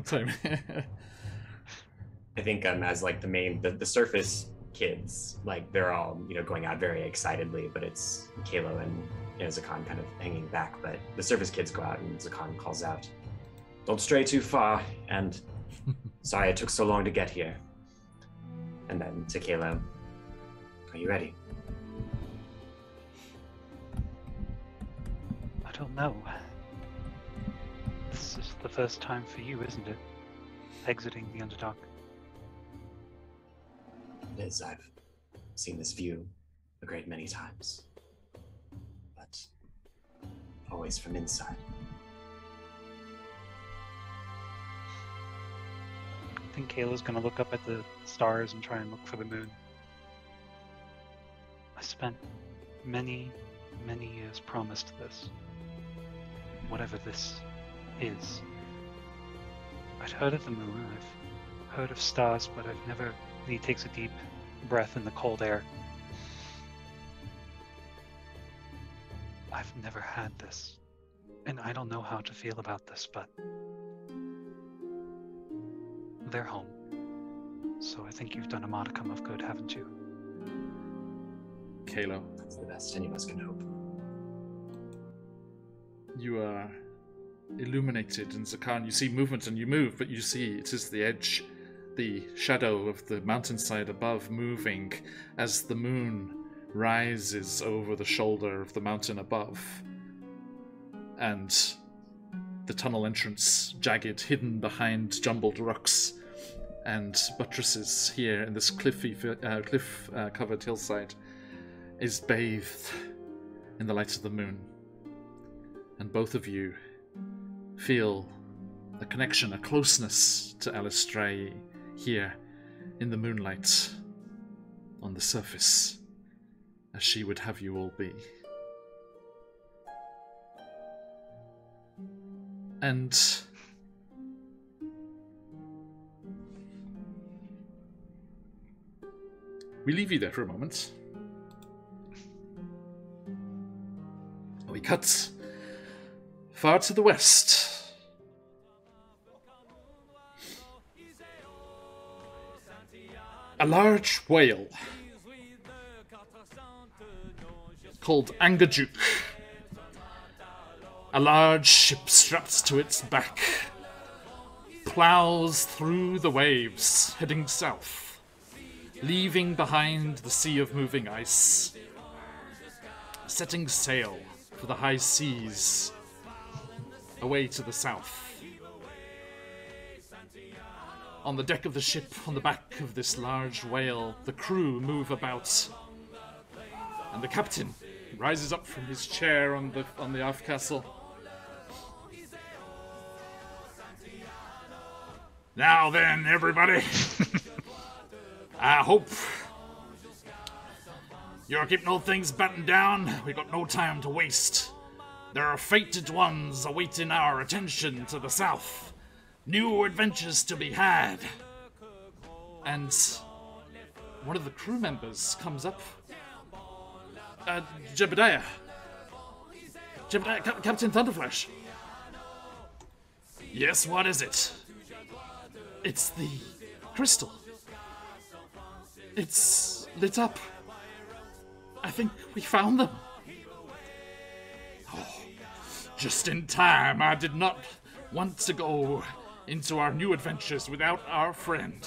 I think as like the surface kids, like they're all going out very excitedly, but it's Kalo and Zakan kind of hanging back. But the surface kids go out and Zakan calls out, "Don't stray too far," and "Sorry it took so long to get here." And then to Kalo, "Are you ready?" I don't know. This is the first time for you, isn't it? Exiting the Underdark. It is. I've seen this view a great many times, but always from inside. I think Kayla's gonna look up at the stars and try and look for the moon. I spent many, many years promised this. Whatever this is. I'd heard of the moon, I've heard of stars, but I've never... He takes a deep breath in the cold air. I've never had this, and I don't know how to feel about this, but they're home. So I think you've done a modicum of good, haven't you? Kalo. That's the best any of us can hope. You are illuminated, and Zakan, you see movement and you move, but you see it is the edge, the shadow of the mountainside above moving as the moon rises over the shoulder of the mountain above. And the tunnel entrance, jagged, hidden behind jumbled rocks and buttresses here in this cliff-covered hillside, is bathed in the light of the moon. And both of you feel a connection, a closeness to Alistrae here in the moonlight on the surface, as she would have you all be. And we leave you there for a moment. We cut far to the west. A large whale called Angajuk. A large ship strapped to its back plows through the waves, heading south, leaving behind the sea of moving ice, setting sail for the high seas away to the south. On the deck of the ship, on the back of this large whale, the crew move about, and the captain rises up from his chair on the aft castle. Now then, everybody, I hope you're keeping all things battened down. We've got no time to waste. There are fated ones awaiting our attention to the south. New adventures to be had. And one of the crew members comes up. Jebediah. Captain Thunderflash. Yes, what is it? It's the crystal. It's lit up. I think we found them. Oh, just in time. I did not want to go into our new adventures without our friend.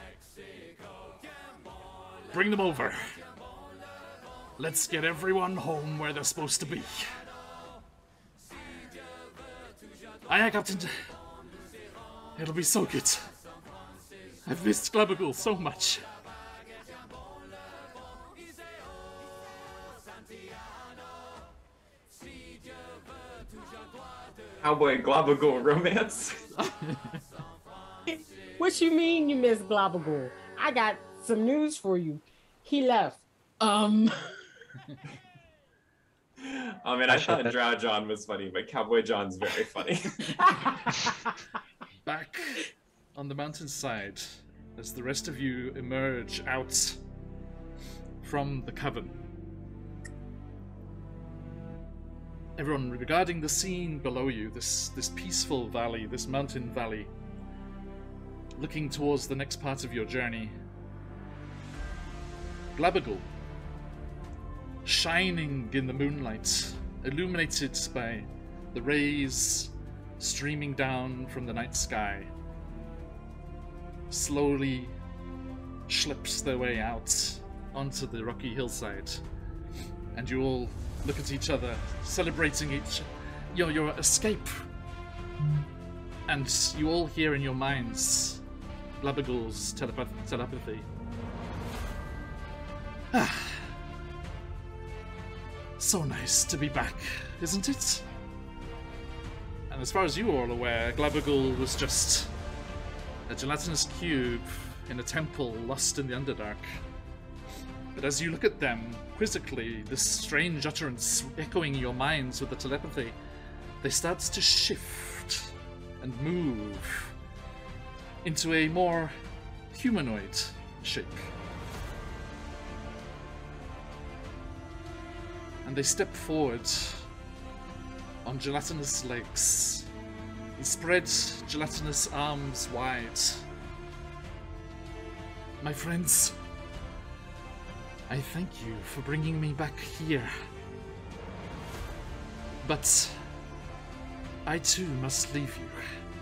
Bring them over. Let's get everyone home where they're supposed to be. Aye, Captain. It'll be so good. I've missed Glabagul so much. Cowboy Glabagul romance. What you mean you miss Globagul? I got some news for you. He left. I mean, I thought Drow John was funny, but Cowboy John's very funny. Back on the mountainside, as the rest of you emerge out from the coven. Everyone regarding the scene below you, this peaceful valley, this mountain valley, looking towards the next part of your journey. Glabagul, shining in the moonlight, illuminated by the rays streaming down from the night sky, slowly slips their way out onto the rocky hillside, and you all look at each other, celebrating your escape. And you all hear in your minds Glabagul's telepathy. So nice to be back, isn't it? And as far as you are all aware, Glabagul was just a gelatinous cube in a temple lost in the Underdark. But as you look at them quizzically, this strange utterance echoing your minds with the telepathy, they start to shift and move into a more humanoid shape. And they step forward on gelatinous legs and spread gelatinous arms wide. My friends, I thank you for bringing me back here. But I too must leave you.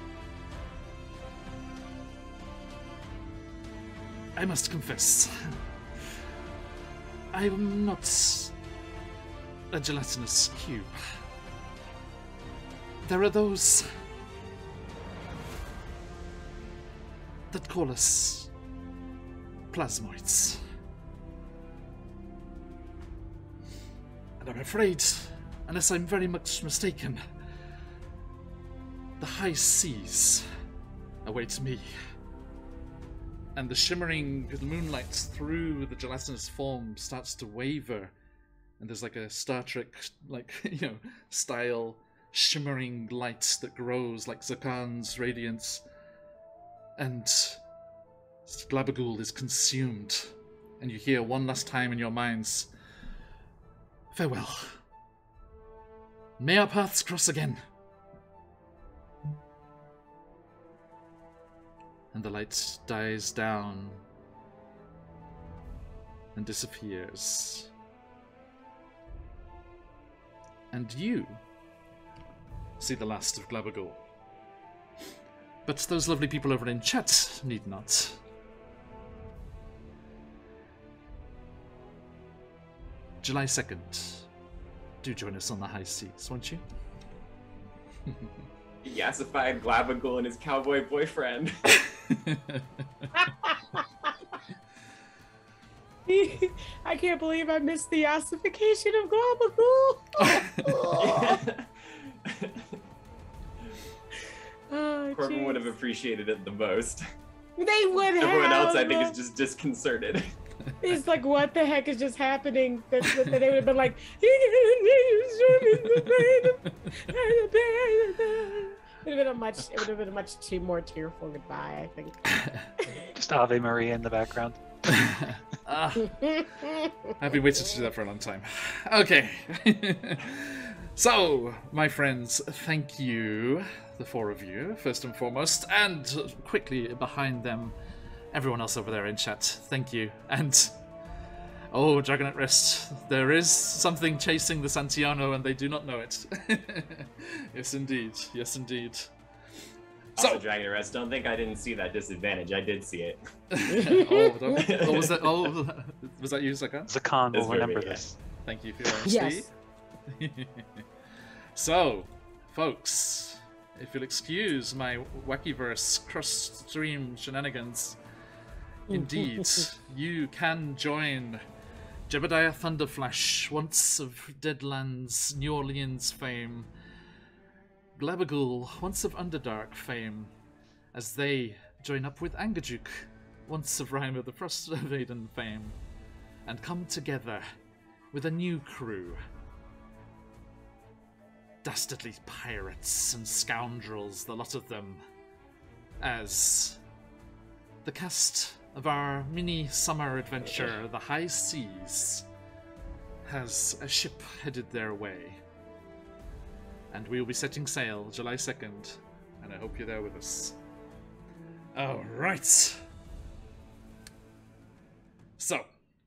I must confess, I am not a gelatinous cube. There are those that call us plasmoids. And I'm afraid, unless I'm very much mistaken, the high seas await me. And the shimmering moonlight through the gelatinous form starts to waver. And there's like a Star Trek, style shimmering light that grows like Zakan's radiance. And Glabagul is consumed. And you hear one last time in your minds, farewell. May our paths cross again. And the light dies down and disappears. And you see the last of Glabagul. But those lovely people over in chat need not. July 2nd. Do join us on the high seas, won't you? Yassified Glabagul and his cowboy boyfriend. I can't believe I missed the ossification of Glabagul. Oh, Corbin would have jeez. appreciated it the most. They would have. Everyone else, I think, is just disconcerted. It's like, what the heck is just happening? That they would have been like, it would have been a much more tearful goodbye, I think. Just Ave Maria in the background. I've been waiting to do that for a long time. Okay. So, my friends, thank you, the four of you, first and foremost, and quickly behind them, everyone else over there in chat, thank you. And, oh, Dragon at Rest, there is something chasing the Santiano and they do not know it. Yes, indeed. Yes, indeed. Also, Dragon Rest, don't think I didn't see that disadvantage. I did see it. Oh, was that? Oh, was that you, Zakan? Zakan will That's very remember good, yeah. this. Thank you for your honesty. Yes. So, folks, if you'll excuse my Wackyverse cross-stream shenanigans, indeed, you can join Jebediah Thunderflash, once of Deadlands, New Orleans fame, Glabagul, once of Underdark fame, as they join up with Angajuk, once of Rime of the Frostmaiden fame, and come together with a new crew. Dastardly pirates and scoundrels, the lot of them, as the cast of our mini summer adventure, the High Seas, has a ship headed their way. And we will be setting sail July 2nd, and I hope you're there with us. Alright. So,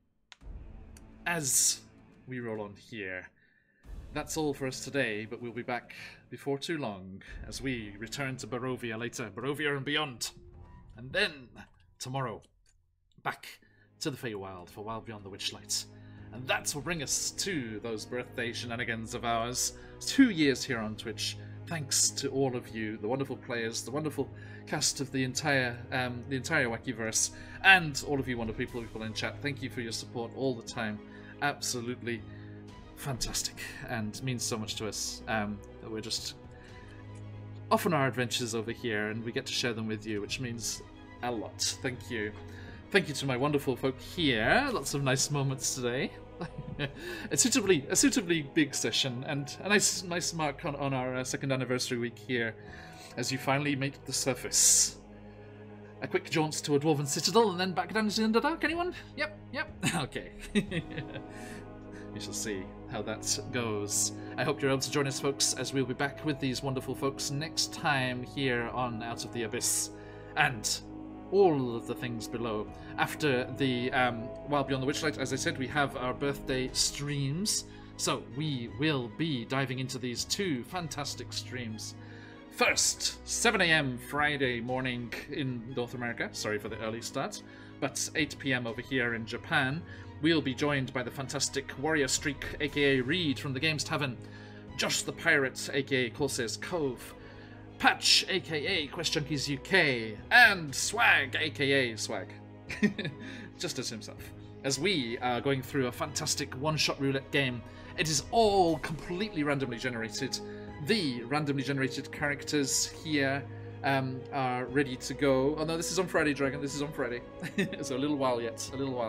as we roll on here, that's all for us today, but we'll be back before too long as we return to Barovia later, Barovia and beyond. And then, tomorrow, back to the Feywild for Wild Beyond the Witchlight. And that will bring us to those birthday shenanigans of ours. 2 years here on Twitch. Thanks to all of you, the wonderful players, the wonderful cast of the entire Wackyverse, and all of you wonderful people in chat. Thank you for your support all the time. Absolutely fantastic, and means so much to us. That we're just off on our adventures over here, and we get to share them with you, which means a lot. Thank you. Thank you to my wonderful folk here. Lots of nice moments today. a suitably big session, and a nice mark on our second anniversary week here, as you finally make the surface. A quick jaunt to a dwarven citadel, and then back down to the Underdark. Anyone? Yep. Okay. We shall see how that goes. I hope you're able to join us, folks, as we'll be back with these wonderful folks next time here on Out of the Abyss, and all of the things below. After the Wild Beyond the Witchlight, as I said, we have our birthday streams, so we will be diving into these two fantastic streams. First, 7 a.m. Friday morning in North America, sorry for the early start, but 8 p.m. over here in Japan. We'll be joined by the fantastic Warrior Streak, aka Reed from the Games Tavern, Josh the Pirate, aka Corsair's Cove, Patch, aka Quest Junkies UK, and Swag, aka Swag, just as himself, as we are going through a fantastic one-shot roulette game. It is all completely randomly generated. The randomly generated characters here are ready to go. Oh no, this is on Friday, Dragon. This is on Friday. So a little while yet.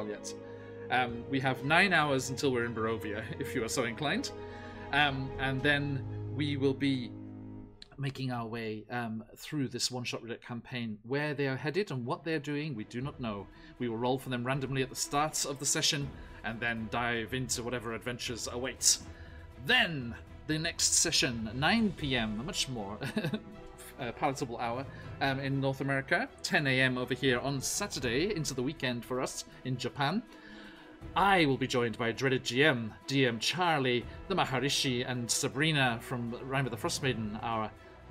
We have 9 hours until we're in Barovia, if you are so inclined. And then we will be making our way through this one-shot roulette campaign. Where they are headed and what they're doing, we do not know. We will roll for them randomly at the start of the session, and then dive into whatever adventures await. Then, the next session, 9 p.m, a much more palatable hour in North America, 10 a.m. over here on Saturday, into the weekend for us in Japan. I will be joined by dreaded GM, DM Charlie, the Maharishi, and Sabrina from Rime of the Frostmaiden, our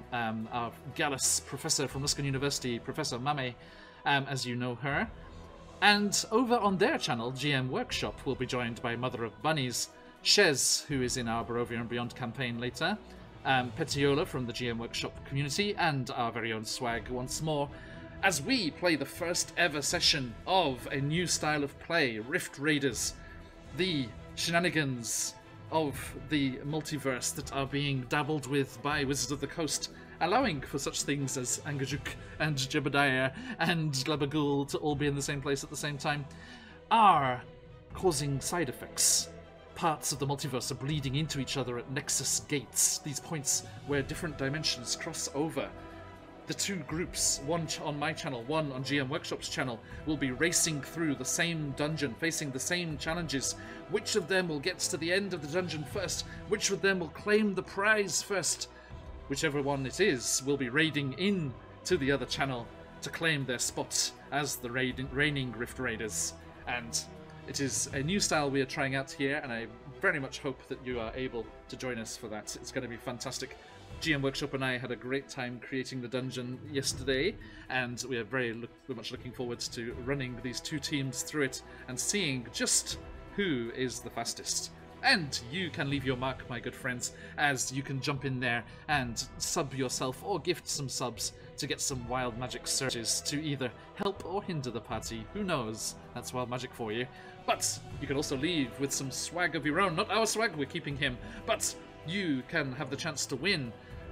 Gallus professor from Luskan University, Professor Mame, as you know her. And over on their channel, GM Workshop, will be joined by Mother of Bunnies, Shez, who is in our Barovia and Beyond campaign later, Petiola from the GM Workshop community, and our very own Swag once more, as we play the first ever session of a new style of play, Rift Raiders, the shenanigans of the multiverse that are being dabbled with by Wizards of the Coast, allowing for such things as Angajuk and Jebediah and Glabagul to all be in the same place at the same time, are causing side effects. Parts of the multiverse are bleeding into each other at Nexus gates, these points where different dimensions cross over. The two groups, one on my channel, one on GM Workshop's channel, will be racing through the same dungeon, facing the same challenges. Which of them will get to the end of the dungeon first? Which of them will claim the prize first? Whichever one it is will be raiding in to the other channel to claim their spot as the reigning Rift Raiders. And it is a new style we are trying out here, and I very much hope that you are able to join us for that. It's going to be fantastic. GM Workshop and I had a great time creating the dungeon yesterday, and we are very much looking forward to running these two teams through it and seeing just who is the fastest. And you can leave your mark, my good friends, as you can jump in there and sub yourself or gift some subs to get some wild magic surges to either help or hinder the party. Who knows? That's wild magic for you. But you can also leave with some swag of your own. Not our swag, we're keeping him. But you can have the chance to win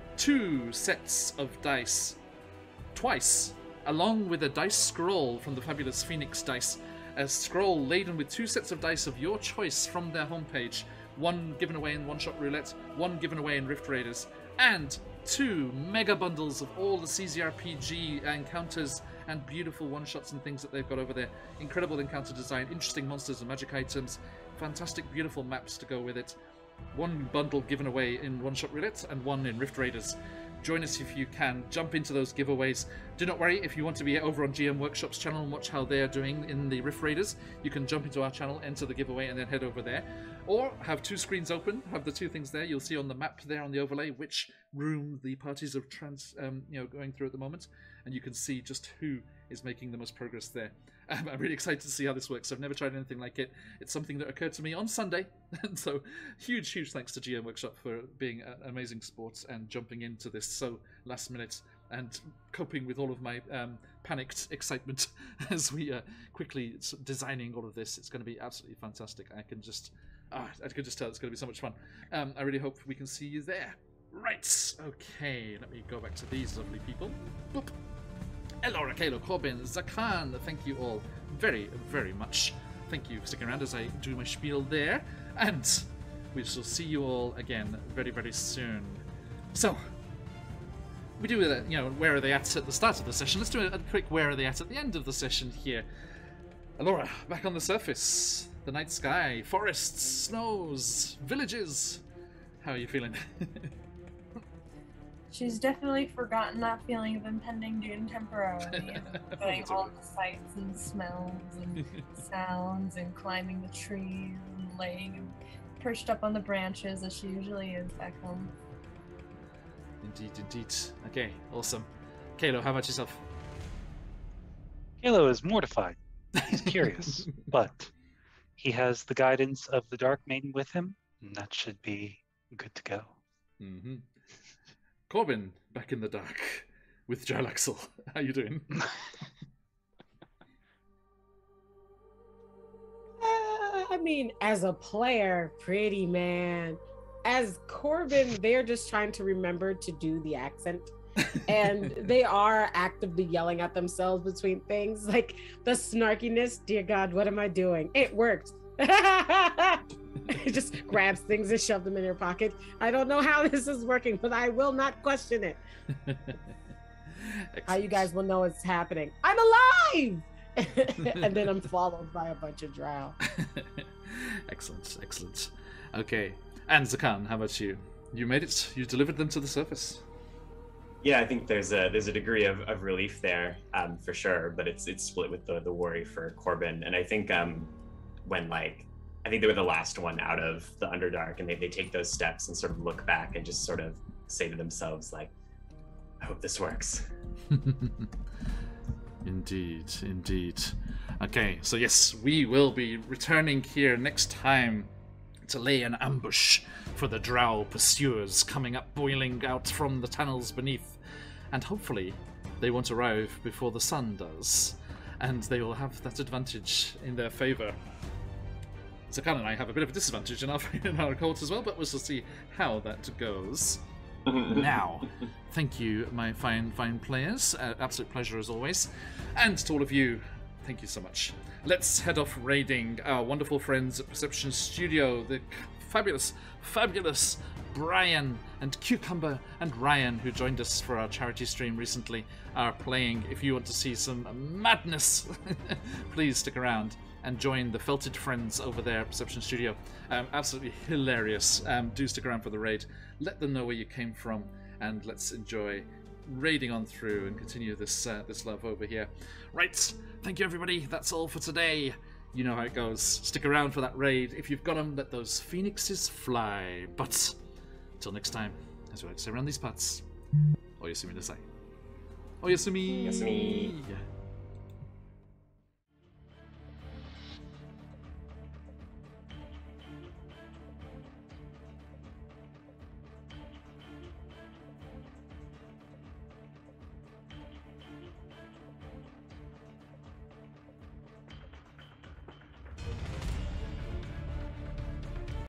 2 sets of dice twice, along with a dice scroll from the fabulous Phoenix Dice. A scroll laden with 2 sets of dice of your choice from their homepage. One given away in One Shot Roulette, one given away in Rift Raiders, and 2 mega bundles of all the CZRPG encounters and beautiful one-shots and things that they've got over there. Incredible encounter design, interesting monsters and magic items, fantastic beautiful maps to go with it. 1 bundle given away in One Shot Roulette and 1 in Rift Raiders. Join us if you can. Jump into those giveaways. Do not worry, if you want to be over on GM Workshop's channel and watch how they are doing in the Rift Raiders, you can jump into our channel, enter the giveaway, and then head over there. Or have 2 screens open, have the 2 things there. You'll see on the map there on the overlay which room the parties are going through at the moment, and you can see just who is making the most progress there. I'm really excited to see how this works. I've never tried anything like it. It's something that occurred to me on Sunday, and so huge thanks to GM Workshop for being an amazing sport and jumping into this so last minute and coping with all of my panicked excitement as we are quickly designing all of this. It's going to be absolutely fantastic. I can just tell it's going to be so much fun. I really hope we can see you there. Right, okay, let me go back to these lovely people. Boop. Elora, Kalo, Corbin, Zakan, thank you all very, very much. Thank you for sticking around as I do my spiel there. And we shall see you all again very, very soon. So, we do that, where are they at the start of the session. Let's do a quick where are they at the end of the session here. Elora, back on the surface. The night sky, forests, snows, villages. How are you feeling? She's definitely forgotten that feeling of impending doom temporarily, and getting all the sights and smells and sounds and climbing the trees and laying perched up on the branches as she usually is back home. Indeed. Okay, awesome. Kalo, how about yourself? Kalo is mortified. He's curious, but he has the guidance of the Dark Maiden with him, and that should be good to go. Mm-hmm. Corbin, back in the dark with Jarlaxle. How you doing? I mean, as a player, pretty man. As Corbin, they're just trying to remember to do the accent. And they are actively yelling at themselves between things. Like the snarkiness, dear God, what am I doing? It worked. It just grabs things and shoves them in your pocket. I don't know how this is working, but I will not question it. How you guys will know it's happening. I'm alive! And then I'm followed by a bunch of drow. Excellent. Okay. And Zakan, how about you? You made it. You delivered them to the surface. Yeah, I think there's a degree of relief there, for sure, but it's split with the worry for Corbin. And I think when like I think they were the last one out of the Underdark, and they take those steps and sort of look back and just sort of say to themselves like, I hope this works. Indeed, indeed. Okay, so yes, we will be returning here next time to lay an ambush for the drow pursuers coming up, boiling out from the tunnels beneath. And hopefully they won't arrive before the sun does, and they will have that advantage in their favour. Zakan and I have a bit of a disadvantage in our court as well, but we'll see how that goes. Now, thank you, my fine players. Absolute pleasure as always. And to all of you, thank you so much. Let's head off raiding our wonderful friends at Perception Studio, the fabulous Brian and Cucumber and Ryan, who joined us for our charity stream recently, are playing. If you want to see some madness, please stick around and join the Felted Friends over there at Perception Studio. Absolutely hilarious. Do stick around for the raid. Let them know where you came from, and let's enjoy raiding on through and continue this love over here. Right, thank you everybody. That's all for today. You know how it goes. Stick around for that raid. If you've got them, let those phoenixes fly. But until next time, as we like to say around these parts, Oyasumi Nasai. Oyasumi. Oyasumi.